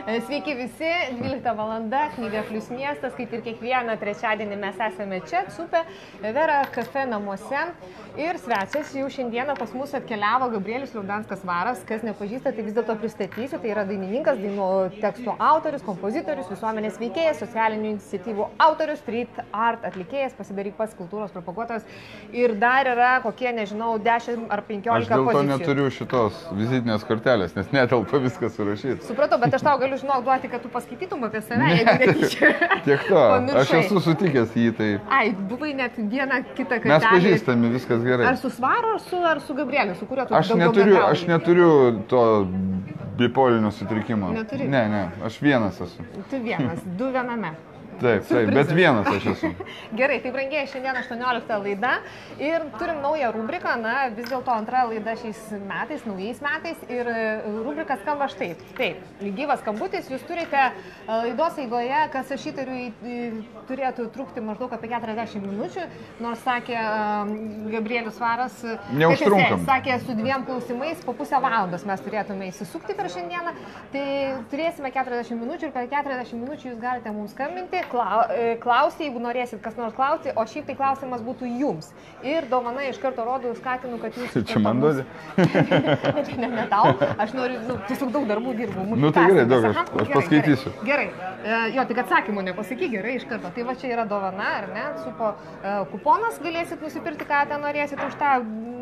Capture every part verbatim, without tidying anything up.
Sveiki visi, dvylikta valanda, knyga Plius miestas, kaip ir kiekvieną trečiadienį mes esame čia, Cupė, Vera kafe namuose. Ir svečias jau šiandieną pas mus atkeliavo Gabrielius Liaudanskas Varas, kas nepažįsta, tai vis dėlto pristatysiu, tai yra dainininkas, dainų tekstų autorius, kompozitorius, visuomenės veikėjas, socialinių iniciatyvų autorius, street art atlikėjas, pasidaryk pats kultūros propaguotojas ir dar yra kokie, nežinau, dešimt ar penkiolika pozicijų. Aš dėl to neturiu šitos vizitinės kortelės, nes netelpa viskas surašyti. Supratau, bet aš tau galiu žinok duoti, kad tu paskaitytum apie save, ne, jeigu netyčia. Tiek to, aš esu sutikęs jį, tai... Ai, buvai net vieną kitą kartelį. Mes pažįstami, viskas gerai. Ar su Svaru, ar su, ar su Gabrieliu, su kuriuo tu aš daugiau neturiu, bendrauji? Aš neturiu to bipolinio sutrikimo. Neturi? Ne, ne, aš vienas esu. Tu vienas, du viename. Taip, taip, bet vienas aš esu. Gerai, tai brangiai, šiandien aštuoniolikta laida ir turim naują rubriką, na, vis dėlto antra laida šiais metais, naujais metais ir rubrika skamba štai. Taip, gyvas skambutis, jūs turite laidos eigoje, kas aš įtariu, turėtų trukti maždaug apie keturiasdešimt minučių, nors sakė Gabrielius Varas, neužtrunkam. Sakė, su dviem klausimais po pusę valandos mes turėtume įsisukti per šiandieną, tai turėsime keturiasdešimt minučių ir per keturiasdešimt minučių jūs galite mums skambinti. Klausti, jeigu norėsit kas nors klausti, o šiaip tai klausimas būtų jums. Ir dovana iš karto rodo, skatinu, kad jūs... Čia man duodi? Ne, ne, ne tau. Aš noriu, nu, tiesiog daug darbų dirbu. Nu tai gerai, daug, aš, aš paskaitysiu. Gerai, gerai. Jo, tik atsakymų nepasakyk, gerai iš karto. Tai va čia yra dovana, ar ne? Supo kuponas, galėsit nusipirkti, ką ten norėsit už tą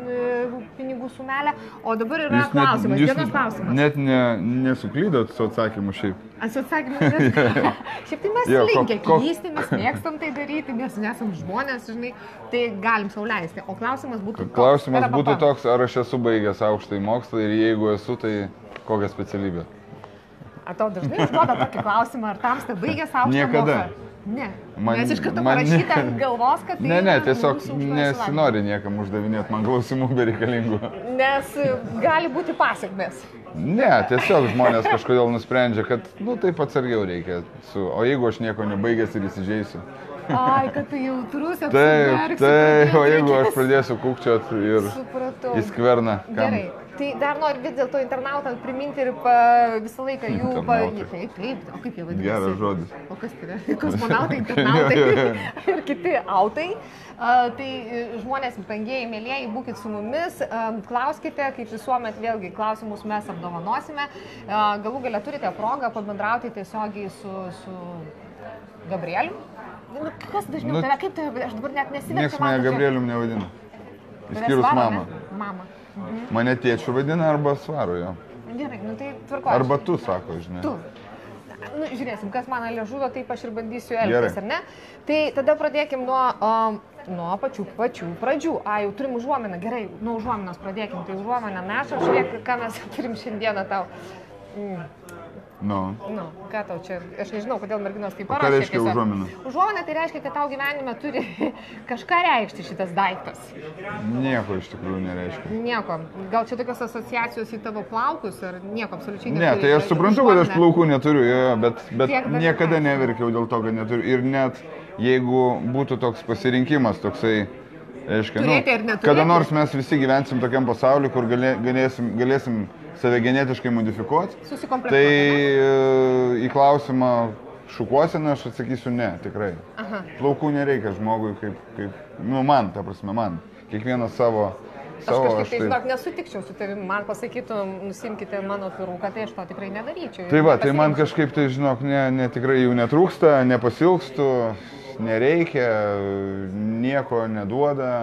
pinigų sumelę. O dabar yra jūs klausimas, net, dienos klausimas. Net ne, nesuklydot su atsakymu šiaip. Su atsakymu, šiaip tai mes jo, linkę klysti, mes mėgstam tai daryti, mes nesam žmonės, žinai, tai galim sau leisti. O klausimas būtų toks. Klausimas būtų toks, ar aš esu baigęs aukštąjį mokslą ir jeigu esu, tai kokią specialybę? Ar tau dažnai užduoda tokį klausimą, ar tamsta baigęs aukštą Niekada. mokslą? Ne. Man, Nes iš karto man, parašyta ant galvos, kad tai... Ne, ne, tiesiog nesinori niekam uždavinėti man klausimų bereikalingų. Nes gali būti pasiekmes. Ne, tiesiog žmonės kažkodėl nusprendžia, kad, nu, taip atsargiau reikia. Su, o jeigu aš nieko nebaigęs ir įsižeisiu? Ai, kad tu jautrus, apsiverksi. Taip, taip, o jeigu aš pradėsiu kūkčiot ir supratau. Į skverną. Kam? Gerai. Tai dar noriu vis dėlto internautant priminti ir pa, visą laiką jų... Pa, taip, taip, o kaip jie vadinasi? Geras žodis. O kas tai yra? Kosmonautai, internautai ir kiti autai. Uh, tai žmonės, brangieji, mėlieji, būkit su mumis, uh, klauskite, kaip visuomet vėlgi klausimus mes apdovanosime. Uh, galų galia turite progą pabendrauti tiesiogiai su, su Gabrieliu. Nu, kas dažniau nu, tave, kaip tave, aš dabar net nesiverčiu. Niekas mane Gabrielium nevadina. Išskyrus mamą. Mama. Mhm. Mane tėčiu vadina arba Svaru jo. Gerai, nu tai tvarko. Arba tu, sako, žinai. Tu. Nu, žiūrėsim, kas man liežuvio, taip aš ir bandysiu elgtis, ar ne? Tai tada pradėkim nuo, um, nuo pačių pačių pradžių. A, jau turim užuominą, gerai, nuo užuominos pradėkim. Tai užuominą neša, žiūrėk, ką mes turim šiandieną tau. Mm. Nu. Nu, ką tau čia, aš nežinau, kodėl merginos taip parašė. O ką reiškia užuomina? Užuomina tai reiškia, kad tau gyvenime turi kažką reikšti šitas daiktas. Nieko iš tikrųjų nereiškia. Nieko. Gal čia tokios asociacijos į tavo plaukus, ar nieko absoliučiai neturi? Ne, tai aš suprantu, kad aš plaukų neturiu, jo, bet, bet niekada neverkiau dėl to, kad neturiu. Ir net jeigu būtų toks pasirinkimas, toksai, reiškia, nu, kada nors mes visi gyvensim tokiam pasauliu, kur galė, galėsim, galėsim save genetiškai modifikuoti, tai į klausimą šukuosena aš atsakysiu ne, tikrai. Aha. Plaukų nereikia žmogui kaip, kaip, nu man, ta prasme, man. Kiekvienas savo, savo aš kažkaip, aš tai... žinok, nesutikčiau su tavimi, man pasakytų, nusimkite mano peruką, tai aš to tikrai nedaryčiau. Tai va, tai man kažkaip, tai žinok, ne, ne, tikrai jų netrūksta, nepasilgstu, nereikia, nieko neduoda.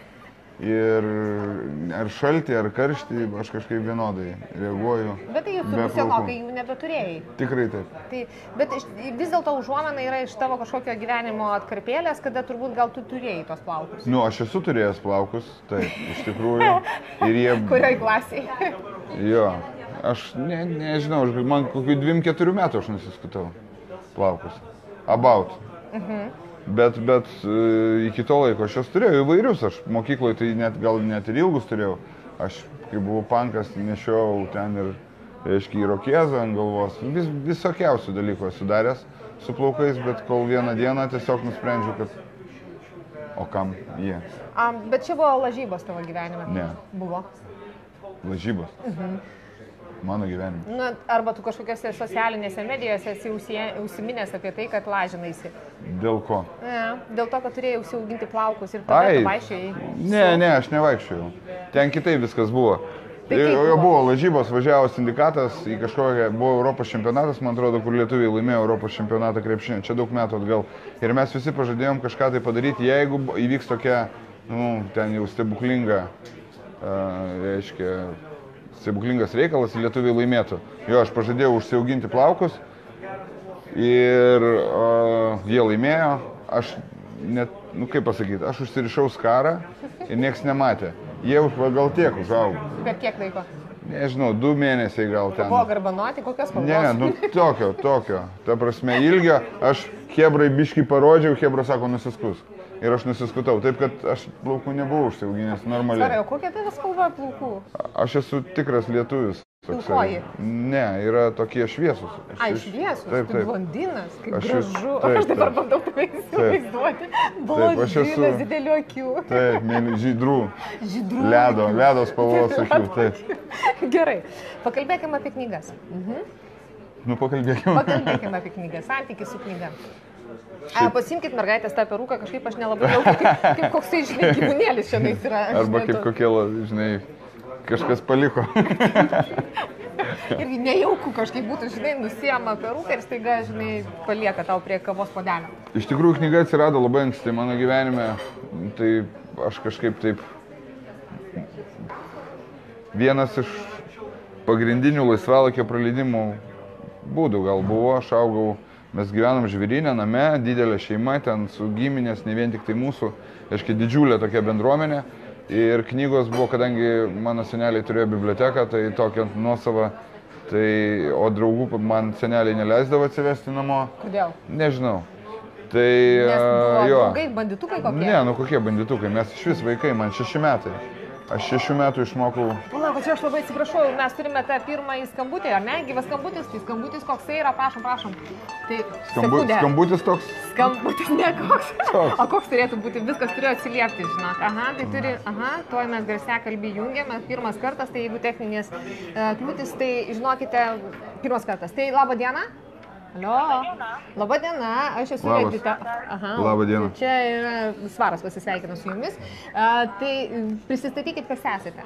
Ir ar šaltį, ar karštį, aš kažkaip vienodai reaguoju. Bet tai jūs turbūt senokai jų nebeturėjai. Tikrai taip. Tai, bet iš, vis dėlto užuomina yra iš tavo kažkokio gyvenimo atkarpėlės, kada turbūt gal tu turėjai tos plaukus. Nu, aš esu turėjęs plaukus, taip, iš tikrųjų. Ir jie... Kurioj klasiai? Jo, aš ne, nežinau, man kokių dvim keturių metų aš nusiskutau plaukus. About. Mhm. Bet, bet iki to laiko aš jas turėjau įvairius, aš mokykloje tai net, gal net ir ilgus turėjau. Aš, kai buvau pankas, nešiau ten ir, reiškia, įrokiezą ant galvos. Vis, visokiausių dalykų esu daręs su plaukais, bet kol vieną dieną tiesiog nusprendžiau, kad o kam jie. Um, bet čia buvo lažybos tavo gyvenime? Ne. Buvo? Lažybos? Mhm. mano gyvenime. Na, arba tu kažkokiose socialinėse medijose esi užsiminęs apie tai, kad lažinaisi. Dėl ko? Ne, dėl to, kad turėjai užsiauginti plaukus ir tada tu vaikščiojai. Ne, ne, aš nevaikščiojau. Ten kitaip viskas buvo. Tai jo buvo? buvo lažybos, važiavo sindikatas į kažkokią, buvo Europos čempionatas, man atrodo, kur lietuviai laimėjo Europos čempionatą krepšinio, čia daug metų atgal. Ir mes visi pažadėjom kažką tai padaryti, jeigu įvyks tokia, nu, ten jau stebuklinga, uh, reiškia, stebuklingas reikalas, lietuviai laimėtų. Jo, aš pažadėjau užsiauginti plaukus ir uh, jie laimėjo, aš net, nu kaip pasakyti, aš užsirišau skarą ir nieks nematė. Jie už gal tiek užaugo. Per kiek laiko? Nežinau, du mėnesiai gal ten. Buvo garbanoti, kokios spalvos? Ne, nu tokio, tokio. Ta prasme, ilgio, aš hebrai biškį parodžiau, hebra sako nusiskus. Ir aš nusiskutau, taip kad aš plaukų nebuvau užsiauginęs normaliai. Sarai, o kokia tavo spalva plaukų? Aš esu tikras lietuvis. Pilkoji? Ne, yra tokie šviesus. Ai, šviesus? Taip, taip. taip. Blondinas, kaip aš gražu. Taip, aš dabar bandau tave įsivaizduoti. Blondinas, esu... didelių akių. Taip, mėly žydrų. Žydrų. Ledo, ledo spalvos akių. Taip. Gerai, pakalbėkime apie knygas. Mhm. Nu, pakalbėkime. Pakalbėkime apie knygas, santykį su knyga. A, pasimkit mergaitės tą peruką, kažkaip aš nelabai jau kaip, kaip koks tai, žinai, gyvūnėlis šiandien yra. Arba kaip kokie, žinai, kažkas paliko. Ir nejauku kažkaip būtų, žinai, nusiema peruką ir staiga, žinai, palieka tau prie kavos puodelio. Iš tikrųjų, knyga atsirado labai anksti mano gyvenime, tai aš kažkaip taip... Vienas iš pagrindinių laisvalaikio praleidimų būdų gal buvo, aš augau. Mes gyvenam Žvėryne, name, didelė šeima, ten su giminės, ne vien tik tai mūsų, aiškiai didžiulė tokia bendruomenė. Ir knygos buvo, kadangi mano seneliai turėjo biblioteką, tai tokią nuosavą, tai, o draugų man seneliai neleisdavo atsivesti namo. Kodėl? Nežinau. Tai, Nes buvo jo. draugai, banditukai kokie? Ne, nu kokie banditukai, mes iš vis vaikai, man šeši metai. Aš šešių metų išmokau. Pala, va čia aš labai atsiprašau, mes turime tą pirmąjį skambutį, ar ne? Gyvas skambutis, tai skambutis koksai yra, prašom, prašom. Tai Skambu, skambutis toks? Skambutis ne koks. Toks. O koks turėtų būti? Viskas turėjo atsiliepti, žinok. Aha, tai turi, aha, tuoj mes garsiakalbį jungiame. Pirmas kartas, tai jeigu techninės uh, kliūtis, tai žinokite, pirmas kartas. Tai laba diena. Alio. Labą dieną, aš esu Edita. Aha. Labą dieną. Čia yra Svaras pasisveikina su jumis. A, tai prisistatykit, kas esate.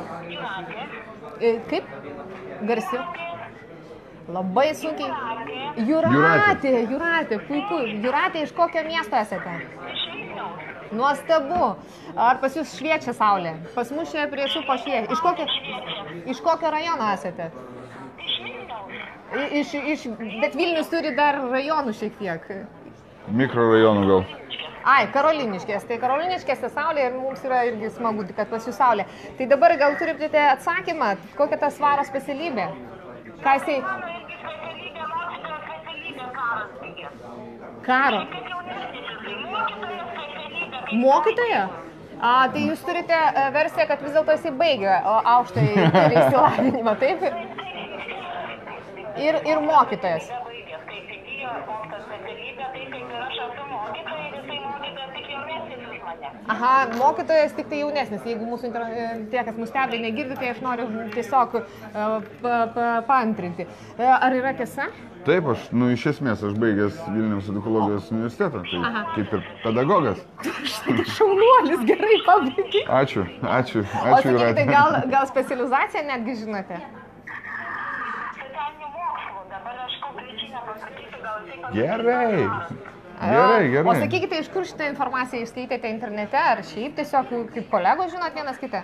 Kaip? Garsiu. Labai sunkiai. Jūratė, Jūratė, puiku. Jūratė, iš kokio miesto esate? Nuostabu. Ar pas jūs šviečia saulė? Pas mus čia prie šupo šviečia. Iš kokio, iš kokio rajono esate? Iš, iš, bet Vilnius turi dar rajonų šiek tiek. Mikrorajonų gal. Ai, Karoliniškės. Tai Karoliniškėse saulė ir mums yra irgi smagu, kad pas jūs saulė. Tai dabar gal turite atsakymą, kokia ta Svaro specialybė? Ką jisai... Karo. Mokytoja? A, tai jūs turite versiją, kad vis dėlto jisai baigė aukštąjį išsilavinimą, taip? Ir, ir mokytojas. Aha, mokytojas tik tai jaunesnis. Jeigu mūsų tie, kas mus stebi, negirdite, tai aš noriu tiesiog uh, pa, pa, paantrinti. Uh, ar yra tiesa? Taip, aš, nu, iš esmės, aš baigęs Vilniaus edukologijos universitetą, tai Aha. kaip ir pedagogas. Šaunuolis, gerai pabaigė. Ačiū, ačiū, ačiū. O sakykite, gal, gal specializaciją netgi žinote? Gerai. Gerai, gerai. O sakykite, iš kur šitą informaciją išskaitėte internete, ar šiaip tiesiog kaip kolegos žinot vienas kitą?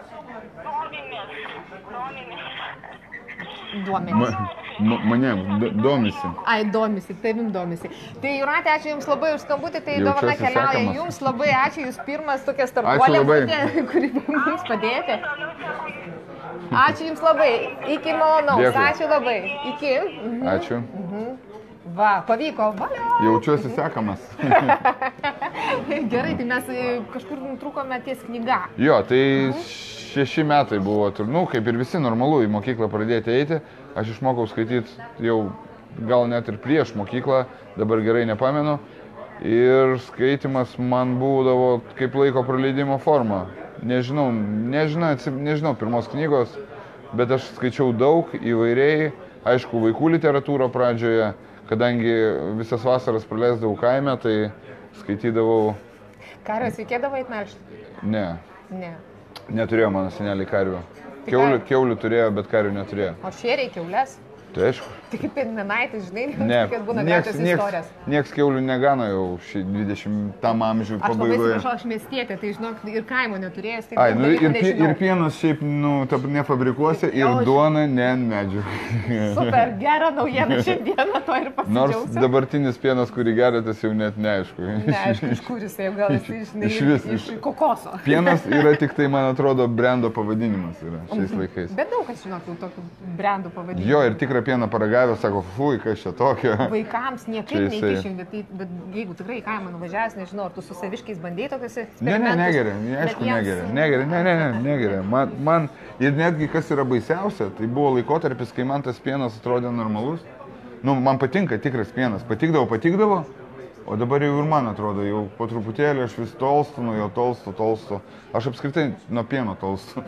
Duomenys. Ma, ma, mane domisi. Ai, domisi, tavim domisi. Tai Jūratė, ačiū Jums labai už skambutį, tai dovana keliauja sekamas. Jums, labai ačiū, Jūs pirmas tokia startuolė būtė, kuri mums padėjote. Ačiū Jums labai, iki malonaus, ačiū labai, iki. Mhm. Ačiū. Mhm. Va, pavyko, valio. Jaučiuosi sekamas. Gerai, tai mes kažkur nutrūkome ties knyga. Jo, tai mhm. šeši metai buvo, nu, kaip ir visi normalu į mokyklą pradėti eiti. Aš išmokau skaityti jau gal net ir prieš mokyklą, dabar gerai nepamenu. Ir skaitimas man būdavo kaip laiko praleidimo forma. Nežinau, nežinau, nežinau pirmos knygos, bet aš skaičiau daug įvairiai, aišku, vaikų literatūrą pradžioje, kadangi visas vasaras praleisdavau kaime, tai skaitydavau... Karvės reikėdavo įtmelžti? Ne. Ne. Neturėjo mano seneliai karvių. Kiaulių, kiaulių turėjo, bet karvių neturėjo. O šėrė kiaulės? Tai aišku. Tik kaip Piemenaitis, žinai, ne, kad būna nieks, gatvės nieks, istorijas. Nieks kiaulių negano jau šį dvidešimtam amžių pabaigoje. Aš labai atsiprašau, aš miestietė, tai žinok, ir kaimo neturėjęs. Tai Ai, nu, ir, ir pienas šiaip, nu, tap, ne fabrikuose, ir o, duona ne ant medžių. Super, gera naujiena šiandieną, to ir pasidžiaugsiu. Nors dabartinis pienas, kurį geriatės, jau net neaišku. Neaišku, iš kur jisai, gal jisai, žinai, iš, vis, iš, iš kokoso. Pienas yra tik tai, man atrodo, brendo pavadinimas yra šiais laikais. Bet daug kas žinok, tokių brendų pavadinimų. Jo, ir tikrą pieną paragavęs, sako, fui, kas čia tokio. Vaikams niekaip neįkišim, bet, bet jeigu tikrai į kaimą nuvažiavęs, nežinau, ar tu su saviškiais bandėjai tokius eksperimentus? Ne, ne, negeria, aišku, jiems... negeria, negeria, ne, ne, ne, negeria. Man, man, ir netgi kas yra baisiausia, tai buvo laikotarpis, kai man tas pienas atrodė normalus. Nu, man patinka tikras pienas, patikdavo, patikdavo, o dabar jau ir man atrodo, jau po truputėlį aš vis tolstu, nuo jo tolstu, tolstu. Aš apskritai nuo pieno tolstu.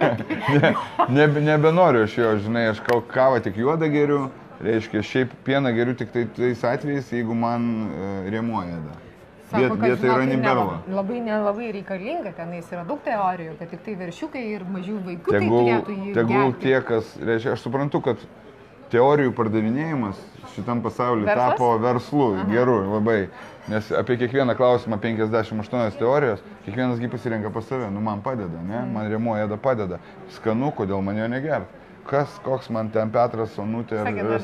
ne, ne, nebenoriu aš jo, žinai, aš kavą tik juodą geriu. Reiškia, šiaip pieną geriu tik tai tais atvejais, jeigu man e, rėmuoja ėda. Sako, kad vietoj raniberlo. Labai nelabai reikalinga, tenais yra daug teorijų, kad tik tai veršiukai ir mažiau vaikų tegul, tai turėtų jį tegul gerti. Tie, kas, reiškia, aš suprantu, kad teorijų pardavinėjimas šitam pasauliu Verslas? tapo verslu, Aha. geru, labai. Nes apie kiekvieną klausimą penkiasdešimt aštuonios teorijos, kiekvienas gi pasirenka pas save, nu man padeda, ne? Man rėmuoja ėda padeda. Skanu, kodėl man jo negert. Kas, koks man ten Petras, Onutė,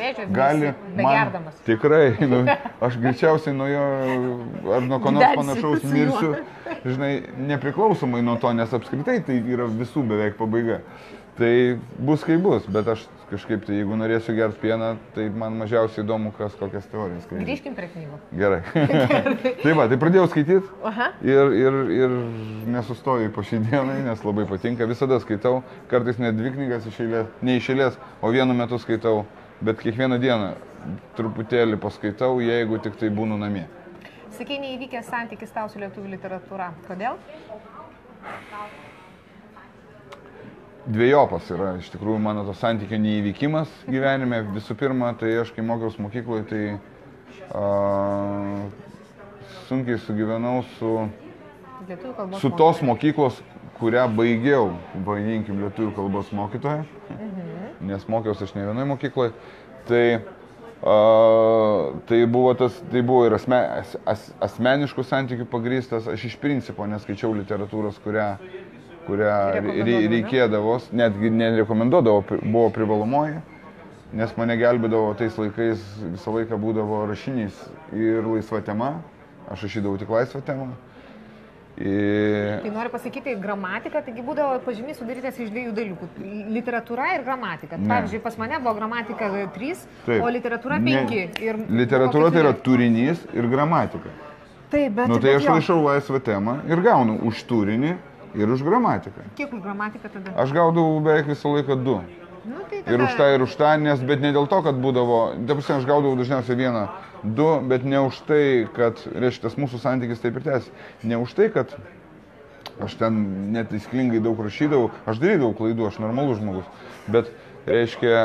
gali man tikrai, nu, aš greičiausiai nuo jo ar nuo ko nors panašaus mirsiu, žinai, nepriklausomai nuo to, nes apskritai tai yra visų beveik pabaiga. Tai bus kaip bus, bet aš kažkaip, tai jeigu norėsiu gerti pieną, tai man mažiausiai įdomu, kas kokias teorijas skaityti. Grįžkim prie knygų. Gerai. Tai va, tai pradėjau skaityti Aha. ir, ir, ir nesustoju po šį dieną, nes labai patinka. Visada skaitau, kartais net dvi knygas iš eilės, ne iš eilės, o vienu metu skaitau, bet kiekvieną dieną truputėlį paskaitau, jeigu tik tai būnu namie. Sakei, neįvykęs santykis tau su lietuvių literatūra. Kodėl? Dviejopas yra, iš tikrųjų, mano to santykio neįvykimas gyvenime. Visų pirma, tai aš, kai mokiaus mokykloje, tai a, sunkiai sugyvenau su, su tos mokyklos, kurią baigiau, vadinkim, lietuvių kalbos mokytoja, mhm. nes mokiausi aš ne vienoje mokykloje. Tai, a, tai, buvo tas, tai buvo ir asme, as, asmeniškų santykių pagrįstas. Aš iš principo neskaičiau literatūros, kurią kurią reikėdavo, netgi nerekomenduodavo, buvo privalomoji, nes mane gelbėdavo tais laikais, visą laiką būdavo rašinys ir laisva tema, aš rašydavau tik laisvą temą. Ir... Tai noriu pasakyti, gramatika, taigi būdavo pažymys sudarytas iš dviejų dalykų - literatūra ir gramatika. Ne. Pavyzdžiui, pas mane buvo gramatika trys, taip, o literatūra penki. Ir literatūra tai yra turinys ir gramatika. Taip, bet... Nu, tai aš rašau laisvą temą ir gaunu už turinį ir už gramatiką. Kiek už gramatiką tada? Aš gaudavau beveik visą laiką du. Nu, tai tada... Ir už tą, ir už tą, nes, bet ne dėl to, kad būdavo, dabar aš gaudavau dažniausiai vieną, du, bet ne už tai, kad, reiškia, tas mūsų santykis taip ir tęsi. Ne už tai, kad aš ten netaisyklingai daug rašydavau, aš darydavau klaidų, aš normalus žmogus, bet, reiškia,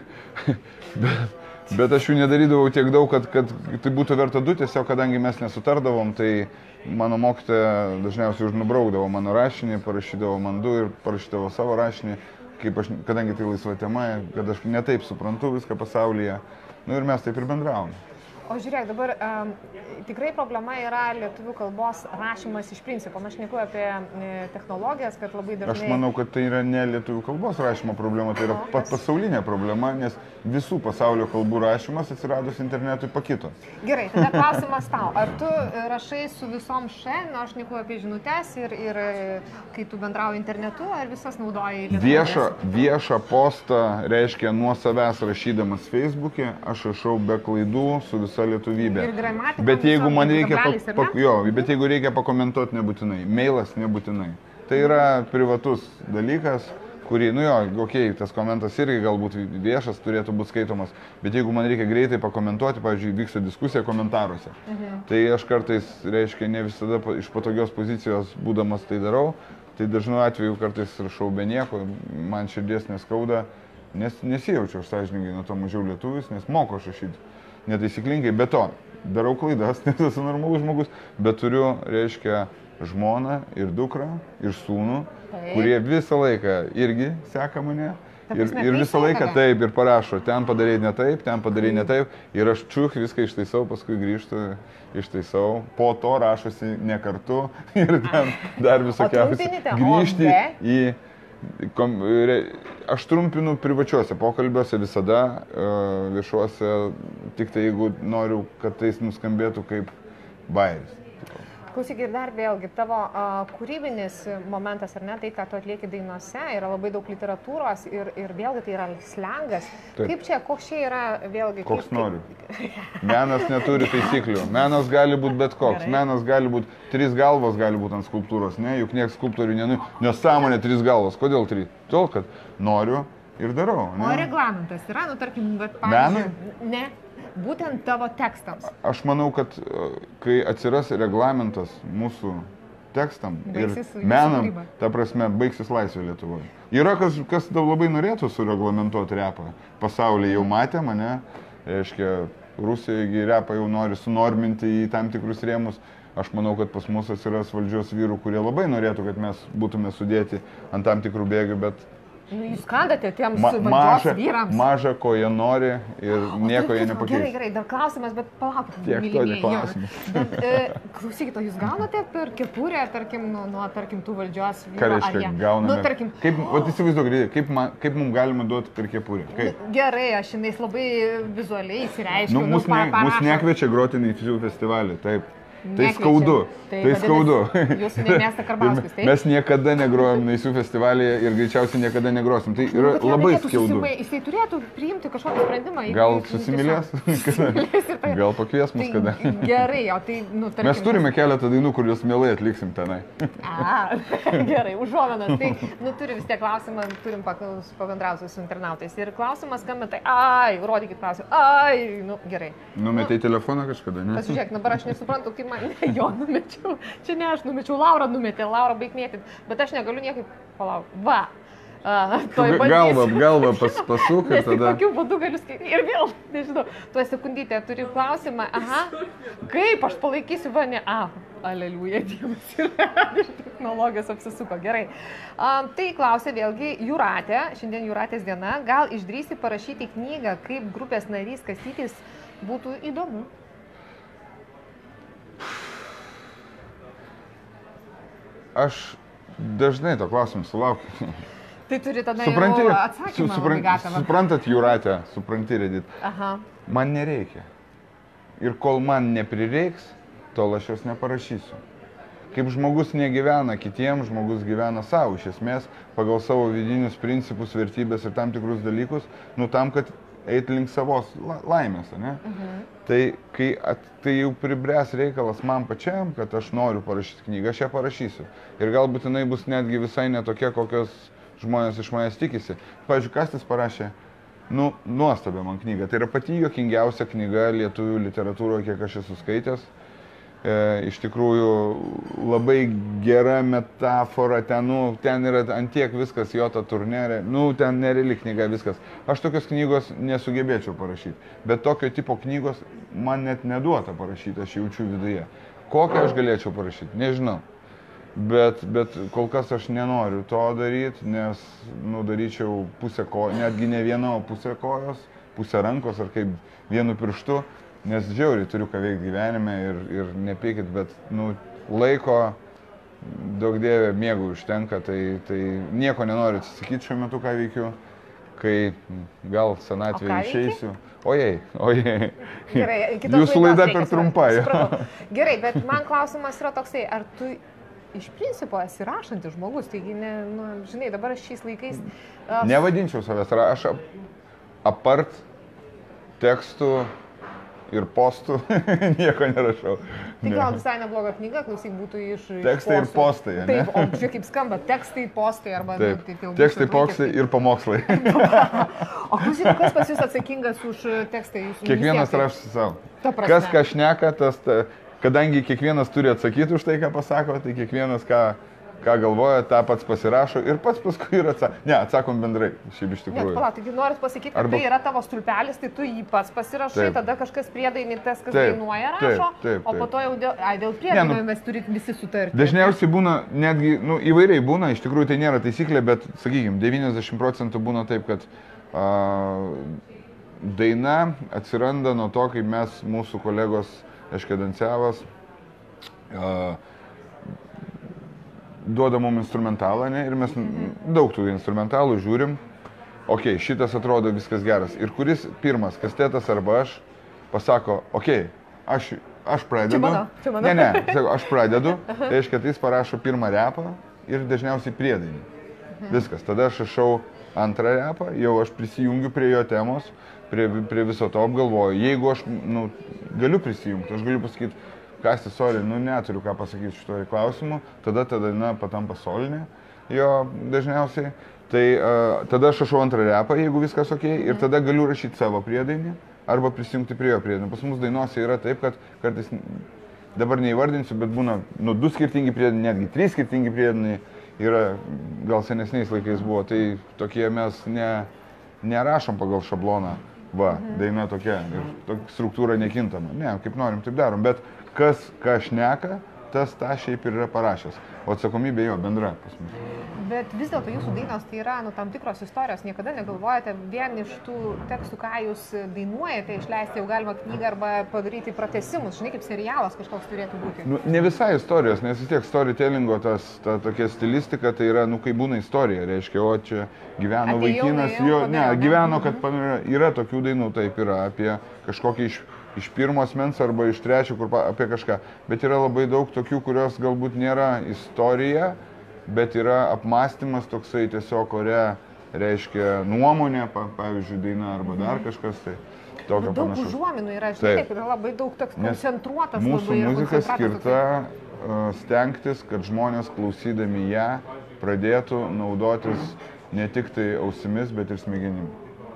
bet, bet aš jų nedarydavau tiek daug, kad, kad tai būtų verta du, tiesiog kadangi mes nesutardavom, tai mano mokytoja dažniausiai užnubraukdavo mano rašinį, parašydavo man du ir parašydavo savo rašinį, kaip aš, kadangi tai laisva tema, kad aš netaip suprantu viską pasaulyje, nu ir mes taip ir bendravom. O žiūrėk, dabar um, tikrai problema yra lietuvių kalbos rašymas iš principo. Aš šneku apie e, technologijas, kad labai dažnai... Aš manau, kad tai yra ne lietuvių kalbos rašymo problema, tai yra o, pat pasaulinė problema, nes visų pasaulio kalbų rašymas atsiradus internetui pakito. Gerai, tada klausimas tau. Ar tu rašai su visom še, nu aš šneku apie žinutes ir, ir kai tu bendrauji internetu, ar visas naudoji lietuvės? Viešą, viešą postą reiškia nuo savęs rašydamas Facebook'e, aš rašau be klaidų su visa lietuvybė. Bet jeigu man reikia, pa, pa, jo, bet jeigu reikia pakomentuoti nebūtinai, mailas nebūtinai. Tai yra privatus dalykas, kurį, nu jo, okei, okay, tas komentas irgi galbūt viešas turėtų būti skaitomas, bet jeigu man reikia greitai pakomentuoti, pavyzdžiui, vyksta diskusija komentaruose, mhm. tai aš kartais, reiškia, ne visada iš patogios pozicijos būdamas tai darau, Tai dažnu atveju kartais rašau be nieko, man širdies neskauda, nes nesijaučiu aš sąžiningai nuo to mažiau lietuvis, nes moku aš rašyti netaisyklingai, be to darau klaidas, nes esu normalus žmogus, bet turiu, reiškia, žmoną ir dukrą, ir sūnų, taip, kurie visą laiką irgi seka mane. Ir, ir visą laiką taip ir parašo, ten padarėjai ne taip, ten padarėjai ne taip. Ir aš čiuk viską ištaisau, paskui grįžtu, ištaisau. Po to rašosi ne kartu ir ten dar visokiausiai. Grįžti į... Kom, re, aš trumpinu privačiuose pokalbiuose visada, viešuose, tik tai jeigu noriu, kad tai nuskambėtų kaip bairis. Klausyk, ir dar vėlgi, tavo uh, kūrybinis momentas, ar ne, tai, ką tu atlieki dainuose, yra labai daug literatūros ir, ir vėlgi tai yra slengas. Taip. Kaip čia, koks čia yra vėlgi? Koks kaip, noriu. Menas neturi taisyklių. Menas gali būti bet koks. Gerai. Menas gali būti, trys galvos gali būti ant skulptūros, ne? Juk nieks skulptorių nenu... Nesąmonė trys galvos. Kodėl trys? Tol, kad noriu ir darau. Ne? O reglamentas yra, nu, tarkim, bet pavyzdžiui... Ne. Būtent tavo tekstams. Aš manau, kad kai atsiras reglamentas mūsų tekstam baigsis ir menam, ta prasme, baigsis laisvė Lietuvoje. Yra kas, kas labai norėtų sureglamentuoti repą. Pasaulyje jau matė mane, reiškia, Rusijoje repą jau nori sunorminti į tam tikrus rėmus. Aš manau, kad pas mus atsiras valdžios vyrų, kurie labai norėtų, kad mes būtume sudėti ant tam tikrų bėgių, bet nu, jūs skandate tiems Ma, valdžios maža, vyrams. Maža, ko jie nori ir o, nieko jie nepakeis. Gerai, gerai, dar klausimas, bet palaukit. Tiek to neklausimas. Bet, e, klausykit, o jūs gaunate per kepurę, tarkim, nuo, nuo tarkim, tų valdžios vyrų? Ką reiškia, jie... gauname? Nu, tarkim... Kaip, o įsivaizduok, kaip, kaip mums galima duoti per kepurę? Kaip? Gerai, aš šiandien labai vizualiai įsireiškiu. Nu, mus, ne, mus nekviečia groti Naisių festivalį, taip. Tai skaudu, tai, tai skaudu. Jūsų nemėsta Karbauskis, taip? Mes niekada negrojom Naisių festivalyje ir greičiausiai niekada negrosim. Tai yra nu, labai skaudu. Susimai, jisai turėtų priimti kažkokį sprendimą. Gal susimylės? Tai... Gal pakvies mus tai, kada? Gerai, o tai... Nu, tarkim, mes turime keletą dainų, kur jūs mielai atliksim tenai. A, gerai, užuomenas. Tai, nu, turi vis tiek klausimą, turim pabendrauti su internautais. Ir klausimas skambina, tai, ai, rodykit klausimą, ai, nu, gerai. Numetei nu, telefoną kažkada, ne? Pasižiūrėk, dabar aš nesuprantu, kaip man, jo numečiau, čia ne aš numečiau, Laura numetė, Laura baig mėtyti, bet aš negaliu niekaip palaukti. Va, uh, galva, galva pas, pasuk ir tada. Kokiu būdu galiu skaityti ir vėl, nežinau, tuo sekundytę turiu klausimą, aha, kaip aš palaikysiu, va, ne, a, aleliuja, Dievas yra, ir technologijos apsisuko, gerai. Um, tai klausė vėlgi Jūratė, šiandien Jūratės diena, gal išdrįsi parašyti knygą, kaip grupės narys Kastytis būtų įdomu? Aš dažnai to klausimą sulaukiu. Tai turi tada supranti, jau atsakymą. Su, supran, suprantat, Jūratė, supranti, Redit. Aha. Man nereikia. Ir kol man neprireiks, tol aš jos neparašysiu. Kaip žmogus negyvena kitiems, žmogus gyvena savo, iš esmės, pagal savo vidinius principus, vertybės ir tam tikrus dalykus, nu tam, kad eiti link savos laimės, ne? Uh-huh. Tai kai at, tai jau pribręs reikalas man pačiam, kad aš noriu parašyti knygą, aš ją parašysiu. Ir galbūt jinai bus netgi visai netokia, kokios žmonės iš manęs tikisi. Pavyzdžiui, Kastis parašė, nu, nuostabia man knyga. Tai yra pati juokingiausia knyga lietuvių literatūroje, kiek aš esu skaitęs. E, iš tikrųjų, labai gera metafora, ten, nu, ten yra antiek viskas, jota turnėrė, nu, ten nereali knyga, viskas. Aš tokios knygos nesugebėčiau parašyti, bet tokio tipo knygos man net neduota parašyti, aš jaučiu viduje. Kokią aš galėčiau parašyti, nežinau, bet, bet kol kas aš nenoriu to daryti, nes, nu, daryčiau pusę kojos, netgi ne viena, o pusę kojos, pusę rankos ar kaip vienu pirštu. Nes žiauriai turiu ką veikti gyvenime ir, ir nepykit, bet nu, laiko daug dievė miegų užtenka, tai, tai nieko nenoriu atsisakyti šiuo metu, ką veikiu, kai gal senatvėje išeisiu. Ojei, ojei. Gerai, jūsų laida per trumpa. Gerai, bet man klausimas yra toksai, ar tu iš principo esi rašantis žmogus, taigi, ne, nu, žinai, dabar šiais laikais... Uh, Nevadinčiau savęs, aš apart tekstų ir postų nieko nerašau. Tai gal visai nebloga knyga, klausyk, būtų iš... Tekstai ir postai, ne? Taip, o čia kaip skamba, tekstai, postai arba... Taip, nu, tai tekstai, postai ir pamokslai. O klausyk, kas pas jūs atsakingas už tekstą? Kiekvienas rašo savo. Kas ką šneka, tas... Ta, kadangi kiekvienas turi atsakyti už tai, ką pasako, tai kiekvienas ką ką galvoja, tą pats pasirašo ir pats paskui ir atsako. Ne, atsakom bendrai, šiaip iš tikrųjų. Ne, palauk, taigi norit pasakyti, kad Arba... tai yra tavo stulpelis, tai tu jį pats pasirašai, taip. Tada kažkas priedainį tas, kas taip, dainuoja, rašo, taip, taip, taip. O po to jau dėl, ai, dėl priedainio nu, mes turit visi sutarti. Dažniausiai būna, netgi, nu, įvairiai būna, iš tikrųjų tai nėra taisyklė, bet, sakykime, devyniasdešimt procentų būna taip, kad a, daina atsiranda nuo to, kaip mes, mūsų kolegos Eškedancevas, a, duoda mum instrumentalą, ne, ir mes daug tų instrumentalų žiūrim, okei, okay, šitas atrodo viskas geras. Ir kuris pirmas, kastetas arba aš, pasako, okei, okay, aš, aš pradedu. Čia mano, čia mano. Ne, ne, sako, aš pradedu, tai reiškia, kad jis parašo pirmą repą ir dažniausiai priedainį. Viskas, tada aš rašau antrą repą, jau aš prisijungiu prie jo temos, prie, prie viso to apgalvoju. Jeigu aš, nu, galiu prisijungti, aš galiu pasakyti, Kasti, sorry, nu neturiu ką pasakyti šito klausimu, tada tada, na, patampa solinė jo dažniausiai. Tai uh, tada aš rašau antrą repą, jeigu viskas ok, ir tada galiu rašyti savo priedainį arba prisijungti prie jo priedainį. Pas mus dainuose yra taip, kad kartais, dabar neįvardinsiu, bet būna, nu, du skirtingi priedainiai, netgi trys skirtingi priedainiai yra, gal senesniais laikais buvo, tai tokie mes ne, nerašom pagal šabloną, va, daina tokia ir tokia struktūra nekintama. Ne, kaip norim, taip darom, bet kas ką šneka, tas tą šiaip ir yra parašęs. O atsakomybė jo bendra pas mus. Bet vis dėlto jūsų dainos tai yra, nu, tam tikros istorijos. Niekada negalvojate vien iš tų tekstų, ką jūs dainuojate, išleisti jau galima knygą arba padaryti pratęsimus. Žinai, kaip serialas kažkoks turėtų būti. Nu, ne visai istorijos, nes vis tiek storytellingo tas, ta tokia stilistika, tai yra, nu, kai būna istorija, reiškia, o čia gyveno Atėjau, vaikinas, nejau, jo, ne, gyveno, kad pamirė, yra tokių dainų, taip yra, apie kažkokį iš... iš pirmo asmens arba iš trečio, kur apie kažką. Bet yra labai daug tokių, kurios galbūt nėra istorija, bet yra apmąstymas toksai tiesiog ore, reiškia nuomonė, pavyzdžiui, daina arba dar kažkas. Tai tokio daug panašaus. Užuominų yra, žinai, taip, yra labai daug toks koncentruotas. Mūsų muzika skirta uh, stengtis, kad žmonės klausydami ją pradėtų naudotis ne tik tai ausimis, bet ir smegenim.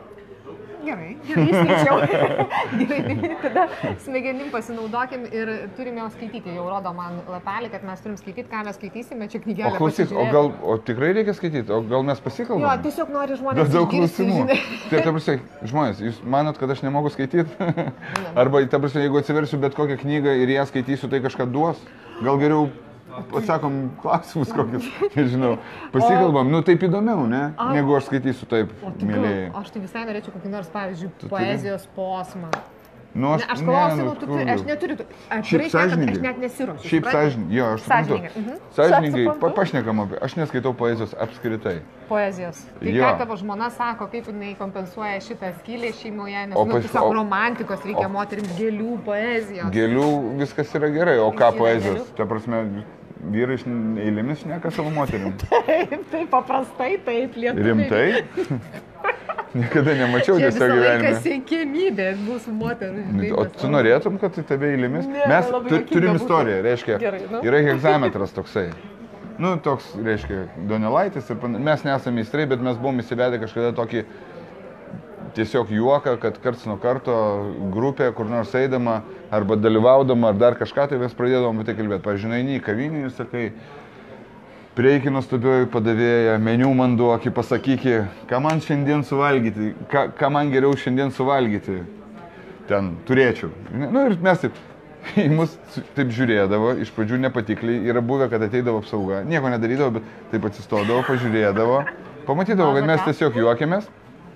Gerai, gerai, skaičiau. Gerai, tada smegenim pasinaudokim ir turime jau skaityti. Jau rodo man lapelį, kad mes turim skaityti, ką mes skaitysime, čia knygelė. O klausyk, o gal, o tikrai reikia skaityti, o gal mes pasikalbam? Jo, tiesiog nori žmonės daug klausimų. Tai, ta prasme, žmonės, jūs manot, kad aš nemoku skaityti? Arba, ta prasme, jeigu atsiversiu bet kokią knygą ir ją skaitysiu, tai kažką duos? Gal geriau atsakom klausimus kokius, nežinau, pasikalbam, nu taip įdomiau, ne, a, negu aš skaitysiu taip, mėlyje. Aš tai visai norėčiau kokį nors, pavyzdžiui, tu poezijos turi? Posmą. Nu, aš, ne, aš klausimu, nu, tu turi, aš neturiu, atvirai šnekant, aš net nesiruošiu. Šiaip sąžiningai, jo, aš suprantu. Mhm. Sąžiningai, pa, pašnekam apie, aš neskaitau poezijos apskritai. Poezijos. Tai jo. Ką tavo žmona sako, kaip jinai kompensuoja šitą skylę šeimoje, nes, o, nu, tiesiog o, romantikos reikia o, moterims, gėlių, poezijos. Gėlių viskas yra gerai, o ką poezijos? Ta prasme, vyrai eilėmis šneka savo moterim. Taip, taip, paprastai, taip, lietuviai. Rimtai? Niekada nemačiau tiesiog gyvenime. Čia visą laiką siekėmybė mūsų moterų. O tu norėtum, kad tai tave eilėmis? Ne, mes tu, turim istoriją, reiškia, gerai, nu? Yra hegzametras toksai. Nu, toks, reiškia, Donelaitis ir pan... mes nesame meistrai, bet mes buvom įsivedę kažkada tokį tiesiog juoką, kad karts nuo karto grupė, kur nors eidama, arba dalyvaudama, ar dar kažką, tai mes pradėdavom apie tai kalbėti. Pavyzdžiui, eini į kavinį ir sakai, prieiki nuostabioji padavėja, meniu man duoki, pasakyki, ką man šiandien suvalgyti, ką, ką man geriau šiandien suvalgyti, ten turėčiau. Nu ir mes taip, į mus taip žiūrėdavo, iš pradžių nepatikliai, yra buvę, kad ateidavo apsauga, nieko nedarydavo, bet taip atsistodavo, pažiūrėdavo, pamatydavo, kad mes tiesiog juokėmės.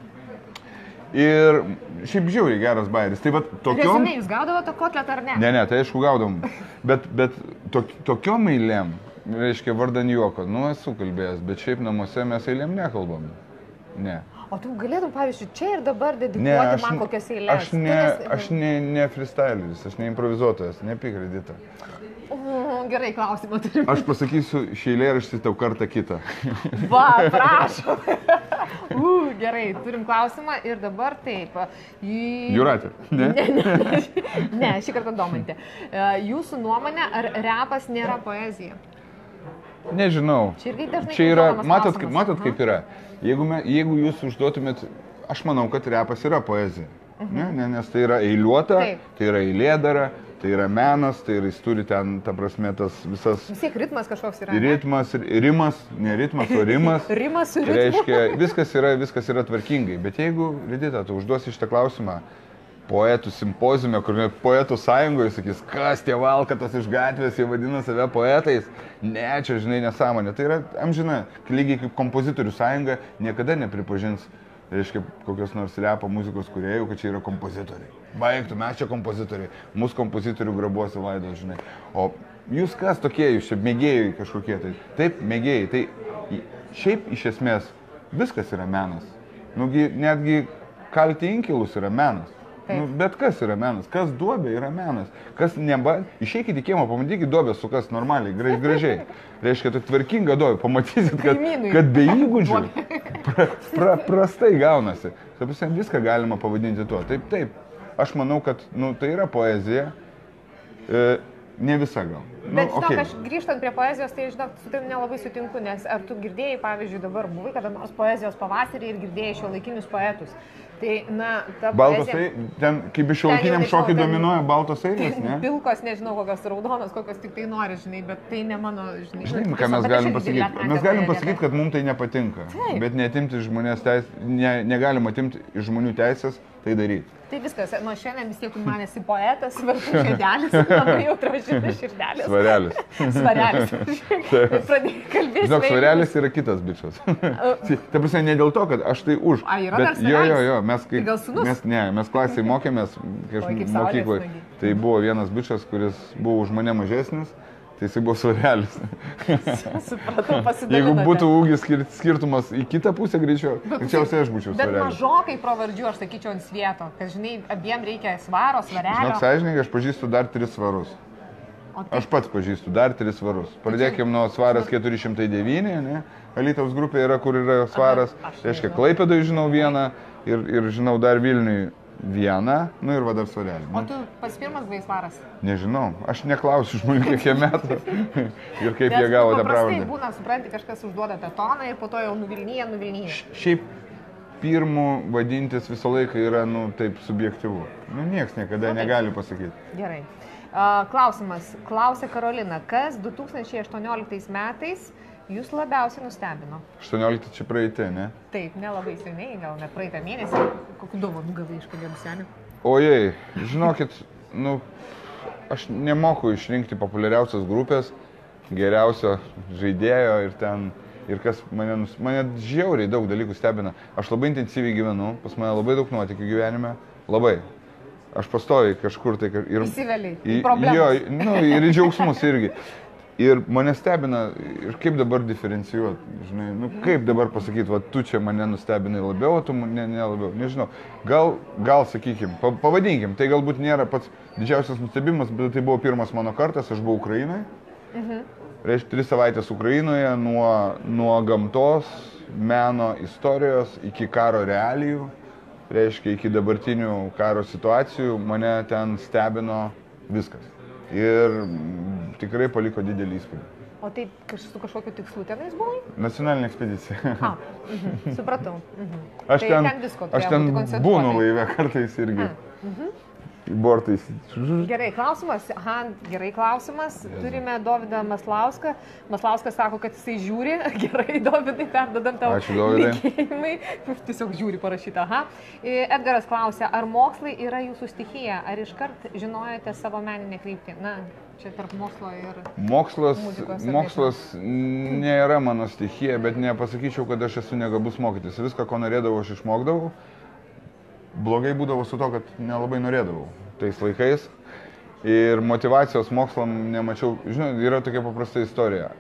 Ir šiaip žiauriai geras bairis. Tai va tokiom... Rezumė, jūs gaudavo to kotletą ar ne? Ne, ne, tai aišku gaudom. Bet, bet to, tokiom eilėm, reiškia vardan juoko, nu esu kalbėjęs, bet šiaip namuose mes eilėm nekalbam. Ne. O tu galėtum, pavyzdžiui, čia ir dabar dedikuoti ne, aš, man kokias eilės? Aš ne, nes... aš ne, ne freestyleris, aš ne improvizuotojas, ne pikredita. Mm, gerai, klausimą turim. Aš pasakysiu šį eilėraštį tau kartą kitą. Va, prašom. uh, gerai, turim klausimą ir dabar taip. Į... Jūratė, ne? Ne, ne, ne, šį kartą Domantė. Jūsų nuomonė, ar repas nėra poezija? Nežinau. Čia irgi dažnai čia yra, matot, kaip, matot kaip yra. Jeigu, me, jeigu jūs užduotumėt, aš manau, kad repas yra poezija. Uh-huh. Ne, ne, nes tai yra eiliuota, taip. Tai yra eilėdara, Tai yra menas, tai yra, jis turi ten, ta prasme, tas visas... Vis tiek ritmas kažkoks yra. Ritmas, rimas, ne ritmas, o rimas. Rimas su ritmu. Reiškia, viskas yra, viskas yra tvarkingai. Bet jeigu, Redita, tu užduosi šitą klausimą poetų simpoziume, kur net poetų sąjungoje sakys, kas tie valkatos iš gatvės, jie vadina save poetais. Ne, čia, žinai, nesąmonė. Tai yra amžina, lygiai kaip kompozitorių sąjunga niekada nepripažins, reiškia, kokios nors repo muzikos kūrėjų, kad čia yra kompozitoriai. Baigtų, mes čia kompozitoriai. Mūsų kompozitorių grabuosi laidos, žinai. O jūs kas tokie, jūs čia mėgėjai kažkokie tai. Taip, mėgėjai. Tai šiaip iš esmės viskas yra menas. Nugi, netgi kalti inkilus yra menas. Nu, bet kas yra menas, kas duobė yra menas, kas neba... Išeikit į kiemą, pamatykit duobę su kas normaliai, graž, gražiai. Reiškia, tai tvarkinga duobė, pamatysit, kad, kad be įgūdžių pra, pra, prastai gaunasi. Taip, viską galima pavadinti tuo. Taip, taip, aš manau, kad nu, tai yra poezija, e, ne visa gal. Nu, bet, žinok, okay. Aš grįžtant prie poezijos, tai, žinok, su tavim nelabai sutinku, nes ar tu girdėjai, pavyzdžiui, dabar buvai kada nors poezijos pavasarį ir girdėjai šiuolaikinius poetus. Tai, na, ta baltos poezija... tai, ten kaip iš šiuolaikiniam šokiui dominuoja baltos eilės, ne? Pilkos, nežinau, kokios raudonos, kokios tik tai nori, žinai, bet tai ne mano, žinai. Žinai, ką mes galim pasakyti? Mes galim pasakyti, kad mums tai nepatinka, taip. Bet neatimti žmonės teisės, ne, negalim atimti iš žmonių teisės tai daryti. Tai viskas, nuo šiandien vis tiek tu man esi poetas, svarbu širdelis, labai jau tražinė širdelis. Svarelis. Svarelis. Pradėjai kalbėti. Žinok, svarelis yra kitas bičas. Ta prasme, ne dėl to, kad aš tai už. A, yra dar svarelis? Jo, jo, jo, mes kai... Gal sunus? Mes, ne, mes klasiai mokėmės, kai aš mokykloje. Tai buvo vienas bičas, kuris buvo už mane mažesnis. Tai jisai buvo svarelis. Supratau, pasidalinote. Jeigu būtų ūgis skirtumas į kitą pusę greičiau, greičiausiai aš būčiau svarelis. Bet mažokai pravardžių aš sakyčiau ant svieto, kad žinai, abiem reikia svaro, svarelio. Žinok, sąžininkai, aš pažįstu dar tris svarus. Tai... Aš pats pažįstu dar tris svarus. Pradėkime nuo svaras keturi šimtai devyni, ne? Alytaus grupė yra, kur yra svaras. Aha, reiškia, Klaipėdoj žinau vieną ir, ir žinau dar Vilniui vieną, nu ir va dar svarelį. O tu pas pirmas buvai svaras? Nežinau, aš neklausiu žmonių, kiek jie metų ir kaip jie gavo tą pravardę. Paprastai būna, supranti, kažkas užduoda tą toną ir po to jau nuvilnyja, nuvilnyja. Šiaip pirmų vadintis visą laiką yra, nu, taip subjektyvu. Nu, nieks niekada nu, negali pasakyti. Gerai. Uh, klausimas. Klausė Karolina, kas du tūkstančiai aštuonioliktais metais jūs labiausiai nustebino? aštuoniolikti čia praeitė, ne? Taip, nelabai seniai, gal net praeitą mėnesį. Kokiu dovanų gavai iš kalėdų senio? Ojei, žinokit, nu, aš nemoku išrinkti populiariausios grupės, geriausio žaidėjo ir ten, ir kas mane, mane žiauriai daug dalykų stebina. Aš labai intensyviai gyvenu, pas mane labai daug nuotykių gyvenime, labai. Aš pastoviai kažkur tai... Ir, įsiveliai, į problemas. Jo, nu, ir į džiaugsmus irgi. Ir mane stebina, ir kaip dabar diferencijuoti, žinai, nu kaip dabar pasakyti, va tu čia mane nustebinai labiau, o tu ne, ne labiau, nežinau. Gal, gal sakykim, pavadinkim, tai galbūt nėra pats didžiausias nustebimas, bet tai buvo pirmas mano kartas, aš buvau Ukrainoje. Mhm. Reiškia, tris savaitės Ukrainoje, nuo, nuo gamtos, meno, istorijos iki karo realijų. Reiškia, iki dabartinių karo situacijų mane ten stebino viskas. Ir tikrai paliko didelį įspūdį. O tai su kažkokiu tikslu tenais buvai? Nacionalinė ekspedicija. A, mhm, supratau. Mhm. Aš tai ten, ten visko aš ten būnu laive kartais irgi. A, mhm. Bortais. Gerai, klausimas. Aha, gerai klausimas. Turime Dovydą Maslauską. Maslauskas sako, kad jisai žiūri. Gerai, Dovydai, perdodam tavo linkėjimai. Tiesiog žiūri parašyta. Aha. Edgaras klausia, ar mokslai yra jūsų stichija? Ar iškart žinojate savo meninę kryptį? Na, čia tarp mokslo ir mokslas, muzikos. Mokslas nėra mano stichija, bet nepasakyčiau, kad aš esu negabus mokytis. Viską, ko norėdavau, aš išmokdavau. Blogai būdavo su to, kad nelabai norėdavau tais laikais ir motivacijos mokslam nemačiau. Žinau, yra tokia paprasta istorija.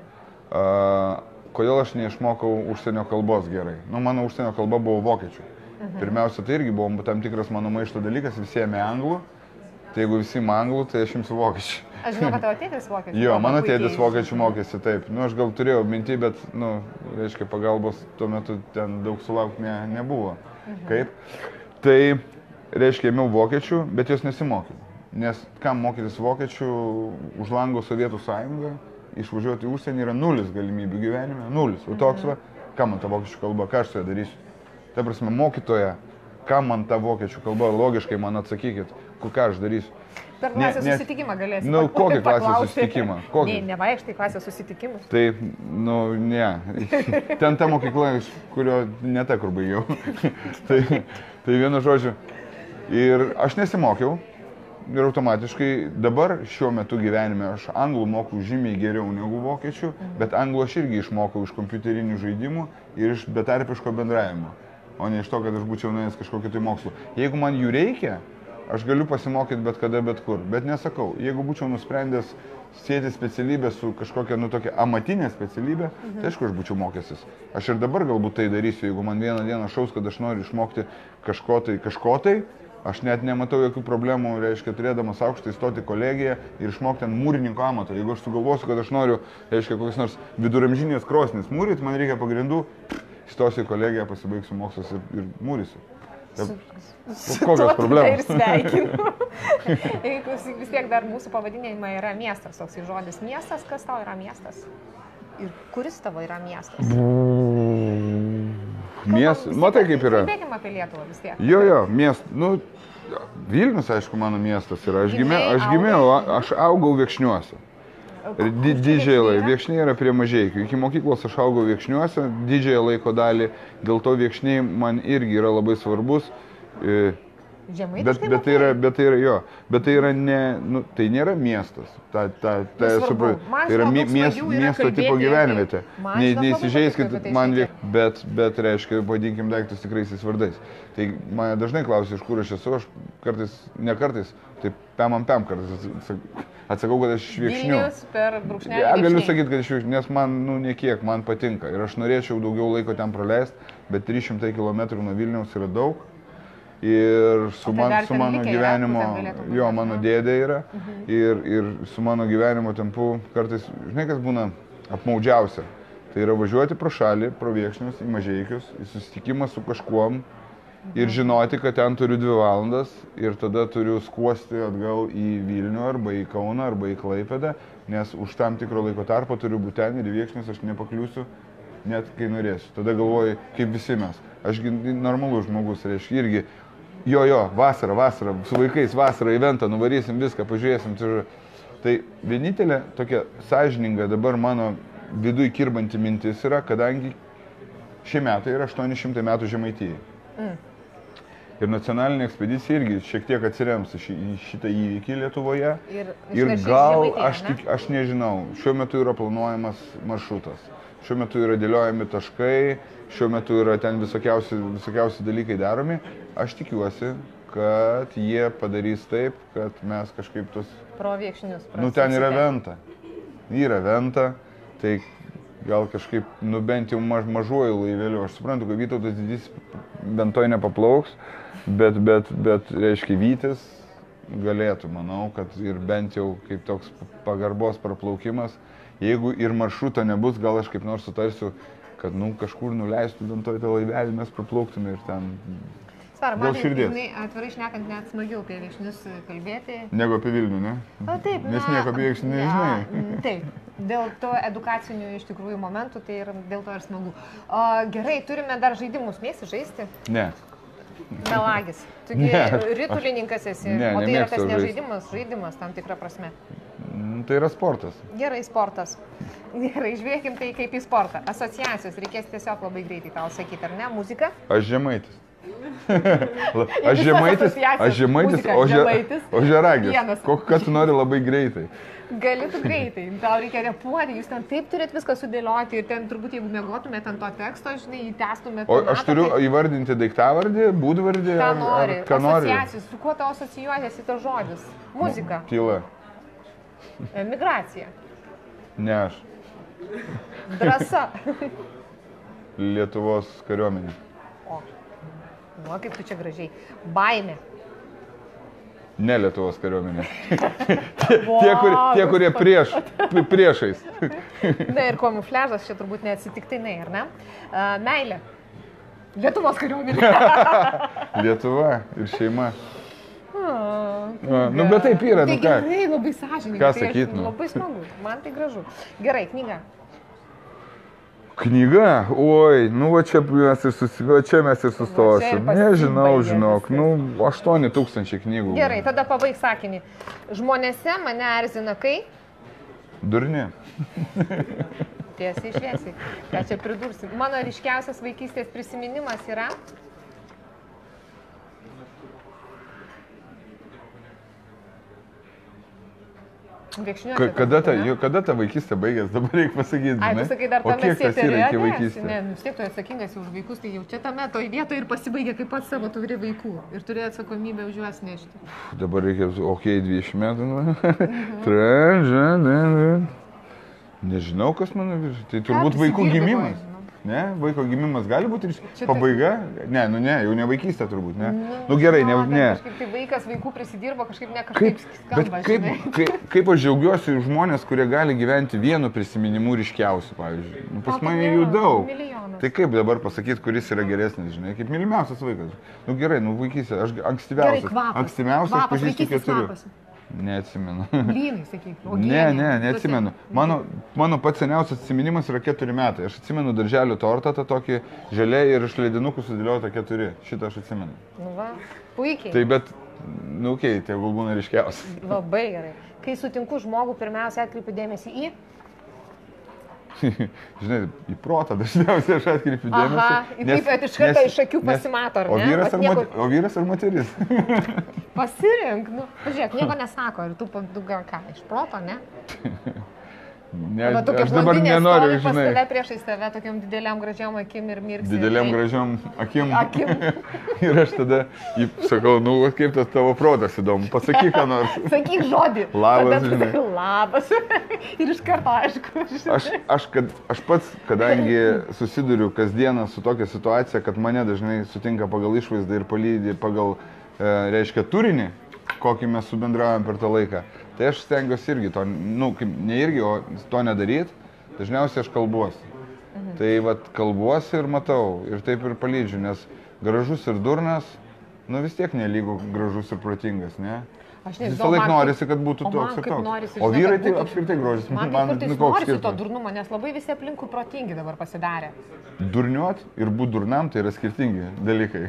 Uh, kodėl aš neišmokau užsienio kalbos gerai? Nu, mano užsienio kalba buvo vokiečių. Mhm. Pirmiausia, tai irgi buvo tam tikras mano maišto dalykas, visi ėmė anglų. Tai jeigu visi anglų, tai aš imsiu vokiečių. Aš žinau, kad tavo tėtis vokiečių. Jo, mano tėtis vokiečių mokėsi, taip. Nu, aš gal turėjau mintį, bet, nu, reiškia, pagalbos tuo metu ten daug sulaukti ne, nebuvo. Mhm. Kaip? Tai, reiškia, ėmiau vokiečių, bet jos nesimokė. Nes kam mokytis vokiečių už lango Sovietų sąjungą, išvažiuoti į užsienį yra nulis galimybių gyvenime, nulis. O toks va, kam man ta vokiečių kalba, ką aš su ja darysiu? Ta prasme, mokytoja, kam man ta vokiečių kalba, logiškai man atsakykit. ką aš darysiu. Per klasės ne, ne, susitikimą galėsi. Nu, kokį klasės susitikimą? Kokį? Ne, nevaikštai klasės susitikimus. Tai, nu, ne. Ten ta mokykla, kurio ne ta, kur baigiau. tai, tai vienu žodžiu. Ir aš nesimokiau. Ir automatiškai dabar šiuo metu gyvenime aš anglų moku žymiai geriau negu vokiečių, mhm. bet anglų aš irgi išmokau iš kompiuterinių žaidimų ir iš betarpiško bendravimo, o ne iš to, kad aš būčiau nuėjęs kažkokiu tai mokslu. Jeigu man jų reikia, aš galiu pasimokyti bet kada, bet kur. Bet nesakau, jeigu būčiau nusprendęs sėti specialybę su kažkokia, nu, tokia amatinė specialybė, mhm. tai aišku, aš būčiau mokęsis. Aš ir dabar galbūt tai darysiu, jeigu man vieną dieną šaus, kad aš noriu išmokti kažko tai, kažko tai, aš net nematau jokių problemų, reiškia, turėdamas aukštą įstoti kolegiją ir išmokti ant mūrininko amato. Jeigu aš sugalvosiu, kad aš noriu, reiškia, kokios nors viduramžinės krosnis mūryti, man reikia pagrindų, įstosiu į kolegiją, pasibaigsiu mokslus ir, ir mūrysiu. Su, su kokios problemos? Ir sveikinu. Vis tiek dar mūsų pavadinimai yra miestas, toks žodis miestas. Kas tau yra miestas? Ir kuris tavo yra miestas? Miestas, matai kaip yra. Kalbėkime apie Lietuvą vis tiek. Jo, jo, miestas, nu, Vilnius, aišku, mano miestas yra. Aš gimėjau, aš, gimėjau, aš augau Viekšniuose. Didžiąją laiką, Viekšniai yra prie Mažeikių. Iki mokyklos aš augau Viekšniuose, didžiąją laiko dalį, dėl to Viekšniai man irgi yra labai svarbus. Bet, bet, tai yra, bet tai yra jo, bet tai yra ne, nu, tai nėra miestas, ta, ta, ta, supra, tai yra mi, mies, miesto tipo gyvenvietė. Ne, neįsižeiskit man, bet, bet reiškia, vadinkim daiktus tikraisiais vardais. Tai mane dažnai klausia, iš kur aš esu, aš kartais, ne kartais, tai pemam pem kartais atsakau, kad aš iš Viekšnių. Vilnius per brūkšnelį ja, galiu sakyti, kad iš Viekšnių, nes man, nu, nekiek, man patinka ir aš norėčiau daugiau laiko ten praleisti, bet trys šimtai kilometrų nuo Vilniaus yra daug. Ir su, man, su mano gyvenimo, jo, mano dėdė yra, mhm. ir, ir su mano gyvenimo tempu kartais, žinai, kas būna apmaudžiausia, tai yra važiuoti pro šalį, pro Viekšnius, į Mažeikius, į susitikimą su kažkuom mhm. ir žinoti, kad ten turiu dvi valandas ir tada turiu skuosti atgal į Vilnių arba į Kauną arba į Klaipėdą, nes už tam tikro laiko tarpo turiu būti ten ir į Viekšnius aš nepakliūsiu, net kai norėsiu. Tada galvoju, kaip visi mes. Ašgi normalus žmogus, reiškia, irgi jo, jo, vasara, vasara, su vaikais vasarą eventą nuvarysim viską, pažiūrėsim. Tai vienintelė tokia sąžininga dabar mano viduj kirbanti mintis yra, kadangi šie metai yra aštuoni šimtai metų Žemaitijai. Mm. Ir nacionalinė ekspedicija irgi šiek tiek atsirems į šitą įvykį Lietuvoje. Ir, ir gal, aš, tik, aš nežinau, šiuo metu yra planuojamas maršrutas. Šiuo metu yra dėliojami taškai, šiuo metu yra ten visokiausi, visokiausi dalykai daromi. Aš tikiuosi, kad jie padarys taip, kad mes kažkaip tus... Pro Viekšnius. Nu, ten yra venta. Yra venta, tai gal kažkaip, nu, bent jau maž, mažuoju laiveliu. Aš suprantu, kad Vytautas Didysis bentoj nepaplauks, bet, bet, bet, reiškia, Vytis galėtų, manau, kad ir bent jau kaip toks pagarbos praplaukimas. Jeigu ir maršruto nebus, gal aš kaip nors sutarsiu, kad, nu, kažkur nuleistų bentoj tą laivelį, mes praplauktume ir ten... Svar, man, žinai, atvirai šnekant, net smagiau apie Viekšnius kalbėti. Negu apie Vilnių, ne? O, taip, nes na, nieko apie Viekšnį nežinai. Taip, dėl to edukacinių iš tikrųjų momentų, tai ir dėl to ir smagu. O, gerai, turime dar žaidimus, mėsi žaisti? Ne. Melagis. Tugi ritulininkas esi, ne, o tai yra kas ne žaidimas, žaidimas tam tikrą prasme. Tai yra sportas. Gerai, sportas. Gerai, žvėkim tai kaip į sportą. Asociacijos, reikės tiesiog labai greitai tau sakyti, ar ne? Muzika? Aš Žemaitis. Aš Žemaitis, aš Žemaitis, o, žemaitis o Žeragis. Ką tu nori labai greitai? Gali tu greitai, tau reikia repuoti, jūs ten taip turėt viską sudėlioti ir ten turbūt jeigu mėgotumėt ant to teksto, žinai, įtestumėt. O aš turiu tai... įvardinti daiktavardį, būdvardį, ką nori, ar, ką nori. Asociacijos, su kuo tau asocijuojasi tas žodis? Muzika. Tyla. Migracija. Ne aš. Drąsa. Lietuvos kariuomenė. O. Nu, kaip tu čia gražiai. Baimė. Ne Lietuvos kariuomenė. tie, tie, kur, tie, kurie prieš, priešais. Na ir kamufliažas čia turbūt neatsitiktinai, ar ne? Uh, meilė. Lietuvos kariuomenė. Lietuva ir šeima. A, A, nu, bet taip yra, tai nu ką. Gerai, labai sąžininkai. Ką tai sakyt, nu? Labai smagu, man tai gražu. Gerai, knyga. Knyga, oi, nu va čia mes ir, susi... čia mes ir sustosim. Nežinau, žinok, nu aštuoni tūkstančiai knygų. Gerai, tada pabaig sakinį. Žmonėse mane erzina kai? Durni. Tiesiai šviesiai. Ką čia pridursi? Mano ryškiausias vaikystės prisiminimas yra? Ka, kada, ta, jo, kada ta vaikystė baigės, dabar reikia pasakyti. Ai, tu sakai, dar tame sėterė iki vaikystė. Ne, vis tiek tu atsakingas už vaikus, tai jau čia tame toj vietoje ir pasibaigė, kaip pats savo turi vaikų ir turi atsakomybę už juos nešti. Dabar reikia, okei, okay, dvidešimt metų. Mhm. Nežinau, kas mano vyras. Tai turbūt Ką, vaikų gimimas. Ne, vaiko gimimas gali būti ir pabaiga? Ne, nu ne, jau ne vaikystė turbūt, ne. Nu, nu gerai, ne. ne. Kažkaip tai vaikas vaikų prisidirbo, kažkaip ne kažkaip skamba, kaip, kaip, kaip aš džiaugiuosi žmonės, kurie gali gyventi vienu prisiminimu ryškiausiu, pavyzdžiui. Nu, pas mane jų daug. Milijonas. Tai kaip dabar pasakyti, kuris yra geresnis, žinai, kaip mylimiausias vaikas. Nu gerai, nu vaikystė, aš ankstyviausias. Ankstyviausias pažįstu keturių. Neatsimenu. Blynai, sakyk. Ne, ne, neatsimenu. Mano, mano pats seniausias atsiminimas yra keturi metai. Aš atsimenu darželio tortą, tą tokį želė ir iš ledinukų sudėliota keturi. Šitą aš atsimenu. Nu va, puikiai. Tai bet, nu okei, okay, tai gal būna ryškiausias. Labai gerai. Kai sutinku žmogų, pirmiausia atkreipiu dėmesį į... Žinai, į protą dažniausiai aš atkreipiu dėmesį. Aha, nes, kaip iš karto iš akių pasimato, ar ne? O vyras ar, nieko... o vyras ar moteris? Pasirink, nu, pažiūrėk, nieko nesako ir tu, tu gal ką, iš proto, ne? Ne, aš dabar nenoriu, žinai. Pas tave priešais tave tokiam dideliam gražiam akim ir mirksi. Dideliam gražiam akim. Akim. Ir aš tada jį sakau, nu, kaip tas tavo protas įdomu, pasakyk ką nors. Sakyk žodį. Labas, žinai. Labas. Ir iš karto aišku. Aš, aš, kad, aš pats, kadangi susiduriu kasdieną su tokia situacija, kad mane dažnai sutinka pagal išvaizdą ir palydi pagal, e, reiškia, turinį, kokį mes subendraujam per tą laiką. Tai aš stengiuosi irgi to, nu, kaip, ne irgi, o to nedaryti, dažniausiai aš kalbuosi. Mhm. Tai vat kalbuosi ir matau, ir taip ir palydžiu, nes gražus ir durnas, nu vis tiek nelygų gražus ir protingas, ne? Aš nežinau, visą laiką norisi, kad būtų o toks ir toks. Norisi, o vyrai žinai, tai apskritai grožis. Man, man kartais norisi to durnumo, nes labai visi aplinkui protingi dabar pasidarė. Durniuot ir būti durnam tai yra skirtingi dalykai.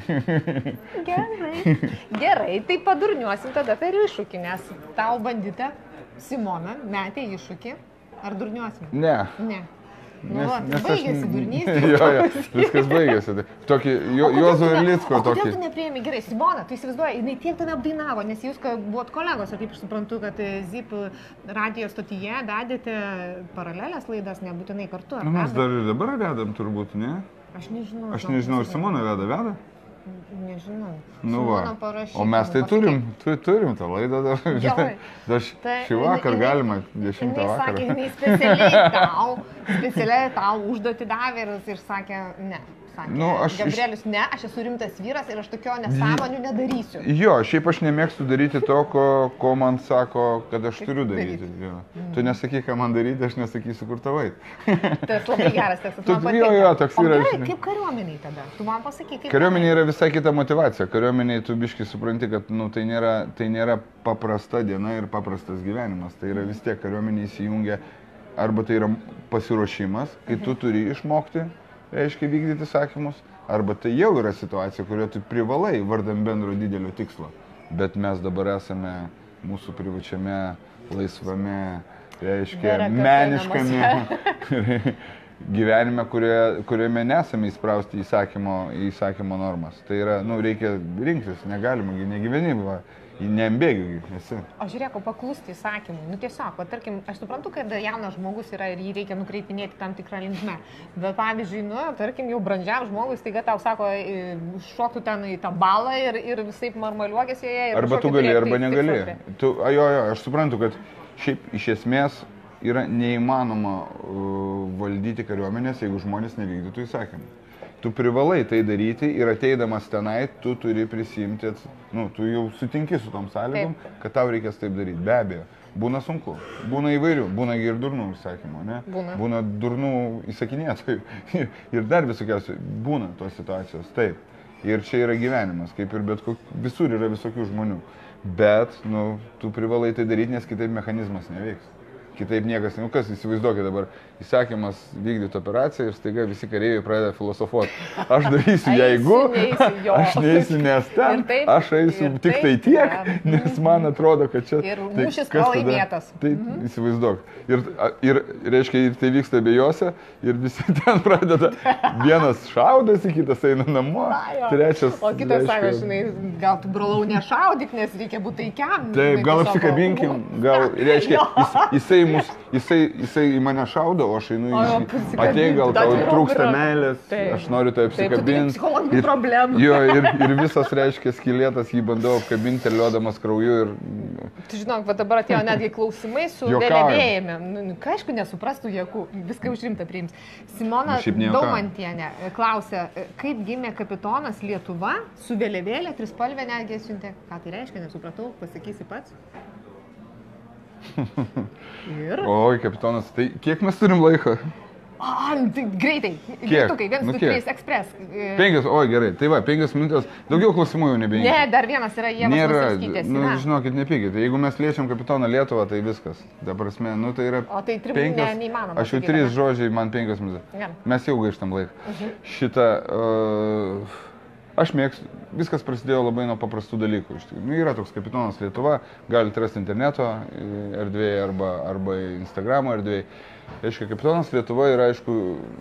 Gerai. Gerai, tai padurniuosim tada per iššūkį, nes tau bandite Simona metė iššūkį. Ar durniuosim? Ne. Ne. Nu, nes, va, nes baigėsi aš... durnystė. Jo, jo, viskas baigėsi. Tokį jo, Juozo Erlicko tokį. O kodėl tu nepriėmė? Gerai, Simona, tu įsivaizduoji, jinai tiek tave apdainavo, nes jūs buvot kolegos, ir kaip aš suprantu, kad Zip radijo stotyje vedėte paralelės laidas, nebūtinai kartu. Nu, mes dar ir dabar vedam turbūt, ne? Aš nežinau. Aš nežinau, ar Simona veda, veda? Nežinau. Nu va, o mes tai turim, tu, turim tą laidą dar. Dar šį vakar galima, dešimtą vakarą. Jinai sakė, jinai specialiai tau, specialiai tau užduoti davė ir, ir sakė, ne. Sakė, nu, aš, Gabrielius, ne, aš esu rimtas vyras ir aš tokio nesąmonių nedarysiu. Jo, šiaip aš nemėgstu daryti to, ko, ko man sako, kad aš turiu daryti. Mm. Tu nesakyk, ką man daryti, aš nesakysiu, kur tavai. Tas labai geras tekstas, man patinka. Jo, jo, toks yra. O gerai, kaip kariuomeniai tada? Tu man pasakyk, kaip... Kariuomenė yra visai kita motivacija. Kariuomeniai tu biškai supranti, kad nu, tai, nėra, tai nėra paprasta diena ir paprastas gyvenimas. Tai yra vis tiek kariuomenė įsijungia, arba tai yra pasiruošimas, kai tu turi išmokti, reiškia vykdyti sakymus, arba tai jau yra situacija, kurioje tu privalai vardan bendro didelio tikslo. Bet mes dabar esame mūsų privačiame, laisvame, reiškia, meniškame gyvenime, kurioje, kuriame nesame įsprausti įsakymo, įsakymo normas. Tai yra, nu, reikia rinktis, negalima, negyveni, neambėgiu esi. O žiūrėk, o paklusti įsakymui, nu tiesiog, o tarkim, aš suprantu, kad jaunas žmogus yra ir jį reikia nukreipinėti tam tikrą linkmę, bet pavyzdžiui, nu, tarkim, jau brandžiam žmogui, staiga tau sako, šoktų ten į tą balą ir, ir visaip marmaliuogės joje. Arba tu gali, arba negali. Tu, jo, jo, aš suprantu, kad šiaip iš esmės yra neįmanoma uh, valdyti kariuomenės, jeigu žmonės nevykdytų įsakymų. Tu privalai tai daryti ir ateidamas tenai, tu turi prisimti, nu, tu jau sutinki su tom sąlygom, taip, kad tau reikės taip daryti. Be abejo, būna sunku, būna įvairių, būna ir durnų įsakymų, ne? Būna. Būna durnų įsakinėtojų ir dar visokiausių, būna tos situacijos, taip. Ir čia yra gyvenimas, kaip ir bet kok, visur yra visokių žmonių. Bet, nu, tu privalai tai daryti, nes kitaip mechanizmas neveiks. kitaip niekas, nu kas įsivaizduokit dabar, įsakymas vykdyti operaciją ir staiga visi kareiviai pradeda filosofuoti. Aš darysiu, jeigu, neįsiu, aš neįsiu, nes ten, taip, aš eisiu tik tai tiek, nes man atrodo, kad čia... Ir mūšis pralaimėtas. Tai mhm. įsivaizduok. Ir, ir, reiškia, ir tai vyksta abiejose ir visi ten pradeda, vienas šaudasi, kitas eina namo, trečias... O kitas sako, žinai, gal tu brolau nešaudyk, nes reikia būti taikiam. Taip, gal apsikabinkim, gal, reiškia, jis, jisai, mus, jisai, jisai į mane šaudo, o aš einu į jį. Atei, gal tau trūksta meilės, taip, aš noriu tai apsikabinti. Psichologinių problemų. Jo, ir, ir visas, reiškia, skylėtas jį bandau apkabinti, liuodamas krauju. Ir... Tu žinok, va dabar atėjo netgi klausimai su vėliavėjame. Nu, ką aišku, nesuprastų jėkų, viską užrimta priims. Simona Daumantienė klausė, kaip gimė kapitonas Lietuva su vėliavėlė, trispalvė netgi siuntė. Ką tai reiškia, nesupratau, pasakysi pats. Ir? Oi, kapitonas, tai kiek mes turim laiko? O, tai greitai. Greitai, vienas, du, trys, ekspres. Penkias, oi, gerai. Tai va, penkias minutės. Daugiau klausimų jau nebeingia. Ne, dar vienas yra Ievos Maselskytės. Nu, žinokit, nepykit. Jeigu mes liečiam kapitoną Lietuvą, tai viskas. Ta prasme, nu tai yra... O tai tribūnė neįmanoma. Aš jau trys žodžiai, man penkias minutės. Mes jau gaištam laiką. Uh-huh. Šitą... Uh, Aš mėgstu, viskas prasidėjo labai nuo paprastų dalykų. Nu, yra toks kapitonas Lietuva, galite rasti interneto erdvėje arba, arba Instagramo erdvėje. Aišku, kapitonas Lietuva yra, aišku,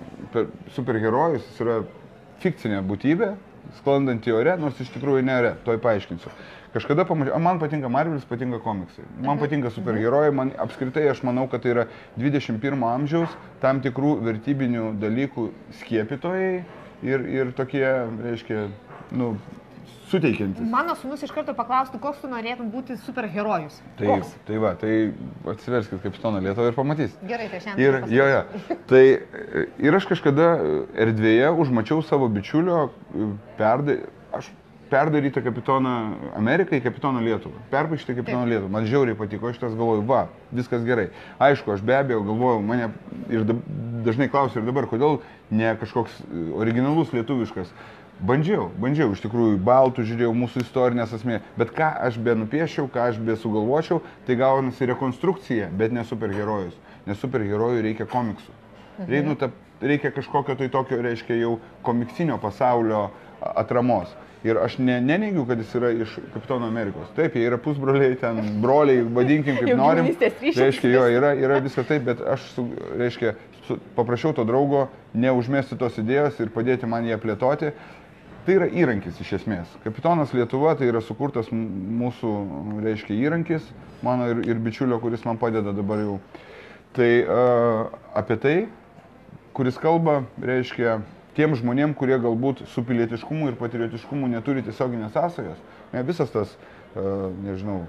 superherojus, jis yra fikcinė būtybė, sklandanti ore, nors iš tikrųjų ne ore, toj paaiškinsiu. Kažkada pamačiau, man patinka Marvelis, patinka komiksai, man patinka superherojai, man apskritai aš manau, kad tai yra dvidešimt pirmo amžiaus tam tikrų vertybinių dalykų skiepytojai ir, ir tokie, reiškia, nu, suteikiantis. Mano sūnus iš karto paklaustų, koks tu norėtum būti superherojus. Tai, koks? Tai va, tai atsiverskit kapitoną Lietuvą ir pamatysit. Gerai, tai šiandien. Ir, jo, jo. Tai ir aš kažkada erdvėje užmačiau savo bičiulio perdai, aš perdarytą kapitoną Ameriką į kapitoną Lietuvą. Perpaišyti kapitoną Taip. Lietuvą. Man žiauriai patiko, aš tas galvoju, va, viskas gerai. Aišku, aš be abejo galvoju, mane ir dažnai klausiu ir dabar, kodėl ne kažkoks originalus lietuviškas. Bandžiau, bandžiau, iš tikrųjų, baltų žiūrėjau mūsų istorinės esmė, bet ką aš be nupiešiau, ką aš be sugalvočiau, tai gaunasi rekonstrukcija, bet ne superherojus, nes superherojų reikia komiksų. Mhm. Reikia, nu, ta, reikia kažkokio tai tokio, reiškia, jau komiksinio pasaulio atramos. Ir aš ne, neneigiu, kad jis yra iš Kapitono Amerikos. Taip, jie yra pusbroliai, ten broliai, vadinkim kaip norim. Reiškia, jo, yra, yra viskas taip, bet aš, su, reiškia, su, paprašiau to draugo neužmesti tos idėjos ir padėti man ją plėtoti. Tai yra įrankis iš esmės. Kapitonas Lietuva tai yra sukurtas mūsų, reiškia, įrankis, mano ir, ir bičiulio, kuris man padeda dabar jau. Tai uh, apie tai, kuris kalba, reiškia, tiem žmonėm, kurie galbūt su pilietiškumu ir patriotiškumu neturi tiesioginės sąsajos. Ne, visas tas, uh, nežinau,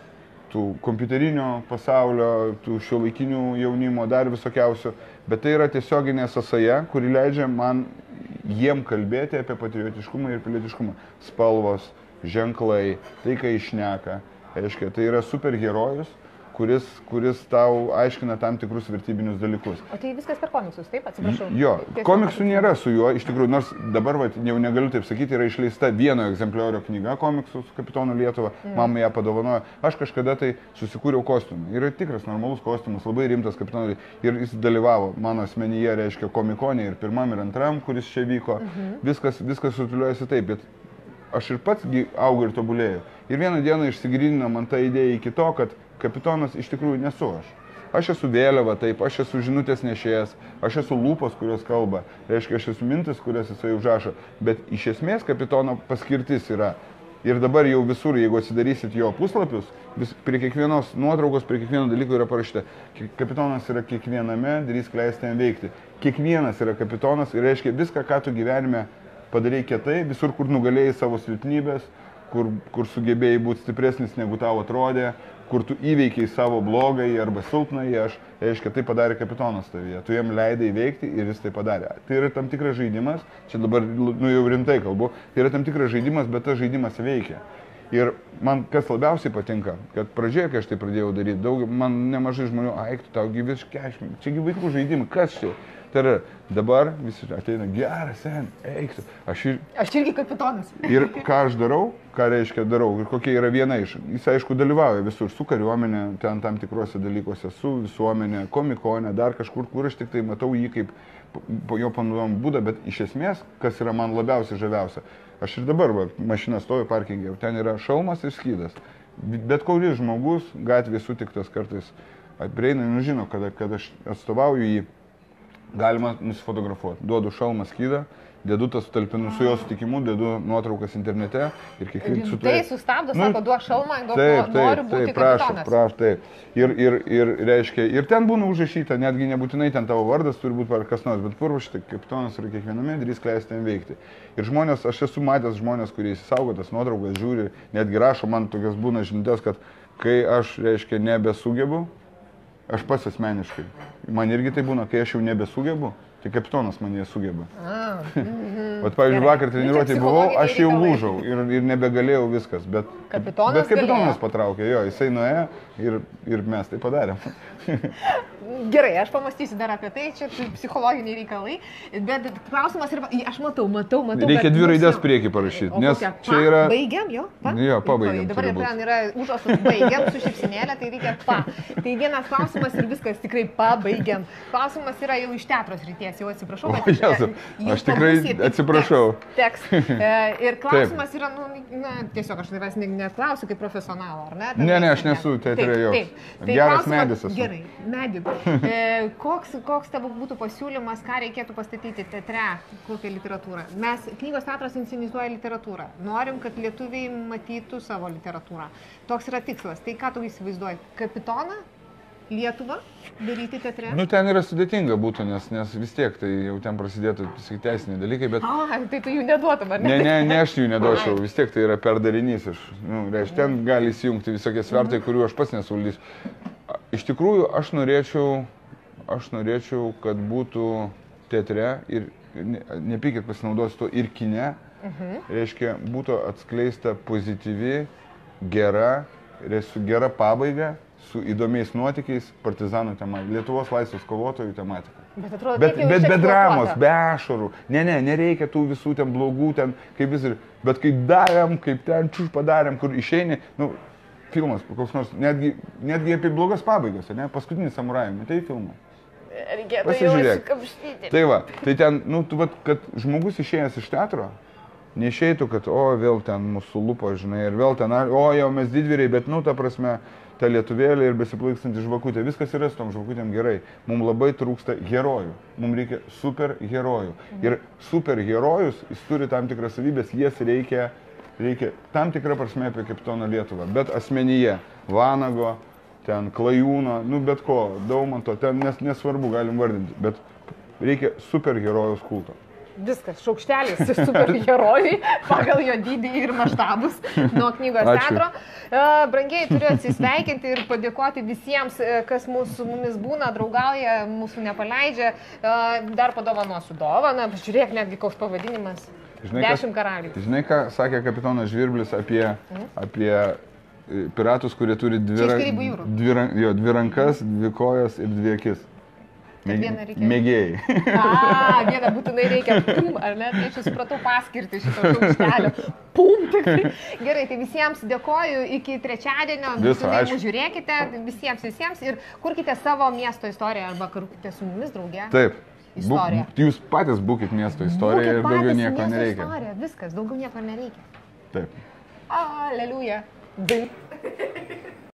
tų kompiuterinio pasaulio, tų šiuolaikinių jaunimo, dar visokiausių, bet tai yra tiesioginė sąsaja, kuri leidžia man jiem kalbėti apie patriotiškumą ir pilietiškumą. Spalvos, ženklai, tai, kai išneka, aiškia, tai yra superherojus, kuris, kuris tau aiškina tam tikrus vertybinius dalykus. O tai viskas per komiksus, taip, atsiprašau? Jo, komiksų nėra su juo, iš tikrųjų, nors dabar, va, jau negaliu taip sakyti, yra išleista vieno egzempliorio knyga komiksų su Kapitonu Lietuva, mm. mama ją padovanojo, aš kažkada tai susikūriau kostiumą. Yra tikras, normalus kostiumas, labai rimtas Kapitonas ir jis dalyvavo mano asmenyje, reiškia, komikonė ir pirmam ir antram, kuris čia vyko, mm-hmm. viskas, viskas sutuliuojasi taip, bet aš ir pats augau ir tobulėjau. Ir vieną dieną išsigrynino man tą idėją iki to, kad kapitonas iš tikrųjų nesu aš. Aš esu vėliava, taip, aš esu žinutės nešėjas, aš esu lūpos, kurios kalba, reiškia, aš esu mintis, kurias jisai užrašo, bet iš esmės kapitono paskirtis yra. Ir dabar jau visur, jeigu atsidarysit jo puslapius, vis, prie kiekvienos nuotraukos, prie kiekvieno dalyko yra parašyta, kapitonas yra kiekviename, drįsk leisti jam veikti. Kiekvienas yra kapitonas ir reiškia viską, ką tu gyvenime padarei kietai, visur, kur nugalėjai savo silpnybės, kur, kur sugebėjai būti stipresnis, negu tau atrodė, kur tu įveikiai savo blogąjį arba silpnąjį, aš, reiškia, tai padarė kapitonas tavyje. Tu jam leidai veikti ir jis tai padarė. Tai yra tam tikras žaidimas, čia dabar, nu jau rimtai kalbu, tai yra tam tikras žaidimas, bet tas žaidimas veikia. Ir man kas labiausiai patinka, kad pradžioje, kai aš tai pradėjau daryti, daug, man nemažai žmonių, aiktų, tau gyviškai, čiagi vaikų žaidimai, kas čia? Tai yra, dabar visi ateina, geras, sen, eiktų. Aš, ir, aš irgi kapitonas. Ir ką aš darau, ką reiškia darau, ir kokia yra viena iš. Jis, aišku, dalyvauja visur, su kariuomenė, ten tam tikrose dalykuose, su visuomenė, komikone, dar kažkur, kur aš tik tai matau jį kaip po jo panaudojimo būdą, bet iš esmės, kas yra man labiausiai žaviausia. Aš ir dabar, va, mašina stovi parkingė, ten yra šalmas ir skydas. Bet kuris žmogus gatvėje sutiktas kartais prieina, nu žino, kad, kad aš atstovauju jį, galima nusifotografuoti. Duodu šalmą, skydą, dedu tas sutalpinu su jo sutikimu, dedu nuotraukas internete ir kiekvienas su tai sustabdo, nu, sako, duok šalmą, duok, taip, taip, noriu būti taip, prašau, kapitonas. Prašau, taip. Ir, ir, ir, reiškia, ir ten būna užrašyta, netgi nebūtinai ten tavo vardas turi būti ar kas nors, bet purvaštai kapitonas yra kiekviename, drįsk leisti ten veikti. Ir žmonės, aš esu matęs žmonės, kurie įsisaugo tas nuotraukas, žiūri, netgi rašo man tokias būna žinutės, kad kai aš, reiškia, nebesugebu, aš pats asmeniškai. Man irgi tai būna, kai aš jau nebesugebu, tai kapitonas man jie sugeba. Ah, mm-hmm. Vat, pavyzdžiui, vakar treniruotėje buvau, aš jau lūžau ir, ir nebegalėjau viskas, bet kapitonas, bet kapitonas patraukė, jo, jisai nuėjo ir, ir mes tai padarėm. Gerai, aš pamastysiu dar apie tai, čia psichologiniai reikalai, bet klausimas yra, aš matau, matau, matau. Reikia dvi raidės priekį parašyti, nes kokia, čia yra... Baigiam, jo? Pa? Jo, pabaigiam. Dabar ten yra užrašas baigiam su šipsinėlė, tai reikia pa. Tai vienas klausimas ir viskas tikrai pabaigiam. Klausimas yra jau iš teatro srities, jau atsiprašau, bet... O, jesu, aš tikrai atsiprašau. Teks. Ir klausimas yra, nu, na, tiesiog aš tavęs neklausiu kaip profesionalo, ar ne? Ne, ne, aš nesu teatre joks. Geras medis esu. Gerai, medis. E, koks, koks tavo būtų pasiūlymas, ką reikėtų pastatyti teatre, kokią literatūrą? Mes, knygos teatras inscenizuoja literatūrą. Norim, kad lietuviai matytų savo literatūrą. Toks yra tikslas. Tai ką tu įsivaizduoji? Kapitoną? Lietuvą daryti teatre? Nu, ten yra sudėtinga būtų, nes, nes vis tiek tai jau ten prasidėtų teisiniai dalykai, bet... A, tai tu jų neduotum, ar ne? Ne, ne, ne, aš jų neduočiau, vis tiek tai yra perdarinys. Aš, nu, reiškia, ten gali įsijungti visokie svertai, kurių aš pats nesuvaldysiu. Iš tikrųjų, aš norėčiau, aš norėčiau, kad būtų teatre ir, ne, nepykit pasinaudosiu to, ir kine, uh-huh. reiškia, būtų atskleista pozityvi, gera, reiškia, gera pabaiga, su įdomiais nuotykiais partizanų tema, Lietuvos laisvės kovotojų tematika. Bet atrodo, bet, bet be dramos, be ašarų. Ne, ne, nereikia tų visų ten blogų, ten, kaip vis ir, bet kai darėm, kaip ten čiūš padarėm, kur išeini, nu, filmas, koks nors, netgi, netgi apie blogas pabaigas, ne, paskutinis samurajai, matai filmą? Reikėtų jau atsikapštyti. Tai va, tai ten, nu, tu, vat, kad žmogus išėjęs iš teatro, neišeitų, kad, o, vėl ten mūsų lupo, žinai, ir vėl ten, o, jau mes didvyriai, bet, nu, ta prasme, ta lietuvėlė ir besiplaikstanti žvakutė, viskas yra su tom žvakutėm gerai. Mums labai trūksta herojų, mums reikia super herojų. Ir super herojus, jis turi tam tikras savybės, jas reikia, reikia tam tikrą prasme apie kapitoną Lietuvą, bet asmenyje, Vanago, ten Klajūno, nu bet ko, Daumanto, ten nes, nesvarbu, galim vardinti, bet reikia super herojus kulto. Viskas, šaukštelis super herojai pagal jo dydį ir maštabus nuo knygos teatro. Brangiai, turiu atsisveikinti ir padėkoti visiems, kas mūsų, mumis būna, draugauja, mūsų nepaleidžia. Dar padovanosiu dovaną, žiūrėk, netgi koks pavadinimas. Žinai, Dešimt karalių. Žinai, ką sakė kapitonas Žvirblis apie, mm. apie piratus, kurie turi dvi, dvi, jo, dvi rankas, dvi kojas ir dvi akis. Mėgėjai. A, vieną būtinai reikia, pum, ar ne, tai aš supratau paskirti šito šaukštelio. Pum, tikrai. Gerai, tai visiems dėkoju, iki trečiadienio, būtinai mūsų žiūrėkite, visiems, visiems ir kurkite savo miesto istoriją arba kurkite su mumis drauge. Taip. Istoriją. Bu, jūs patys būkit miesto istoriją ir daugiau nieko nereikia. Istorija, viskas, daugiau nieko nereikia. Taip. Aleliuja.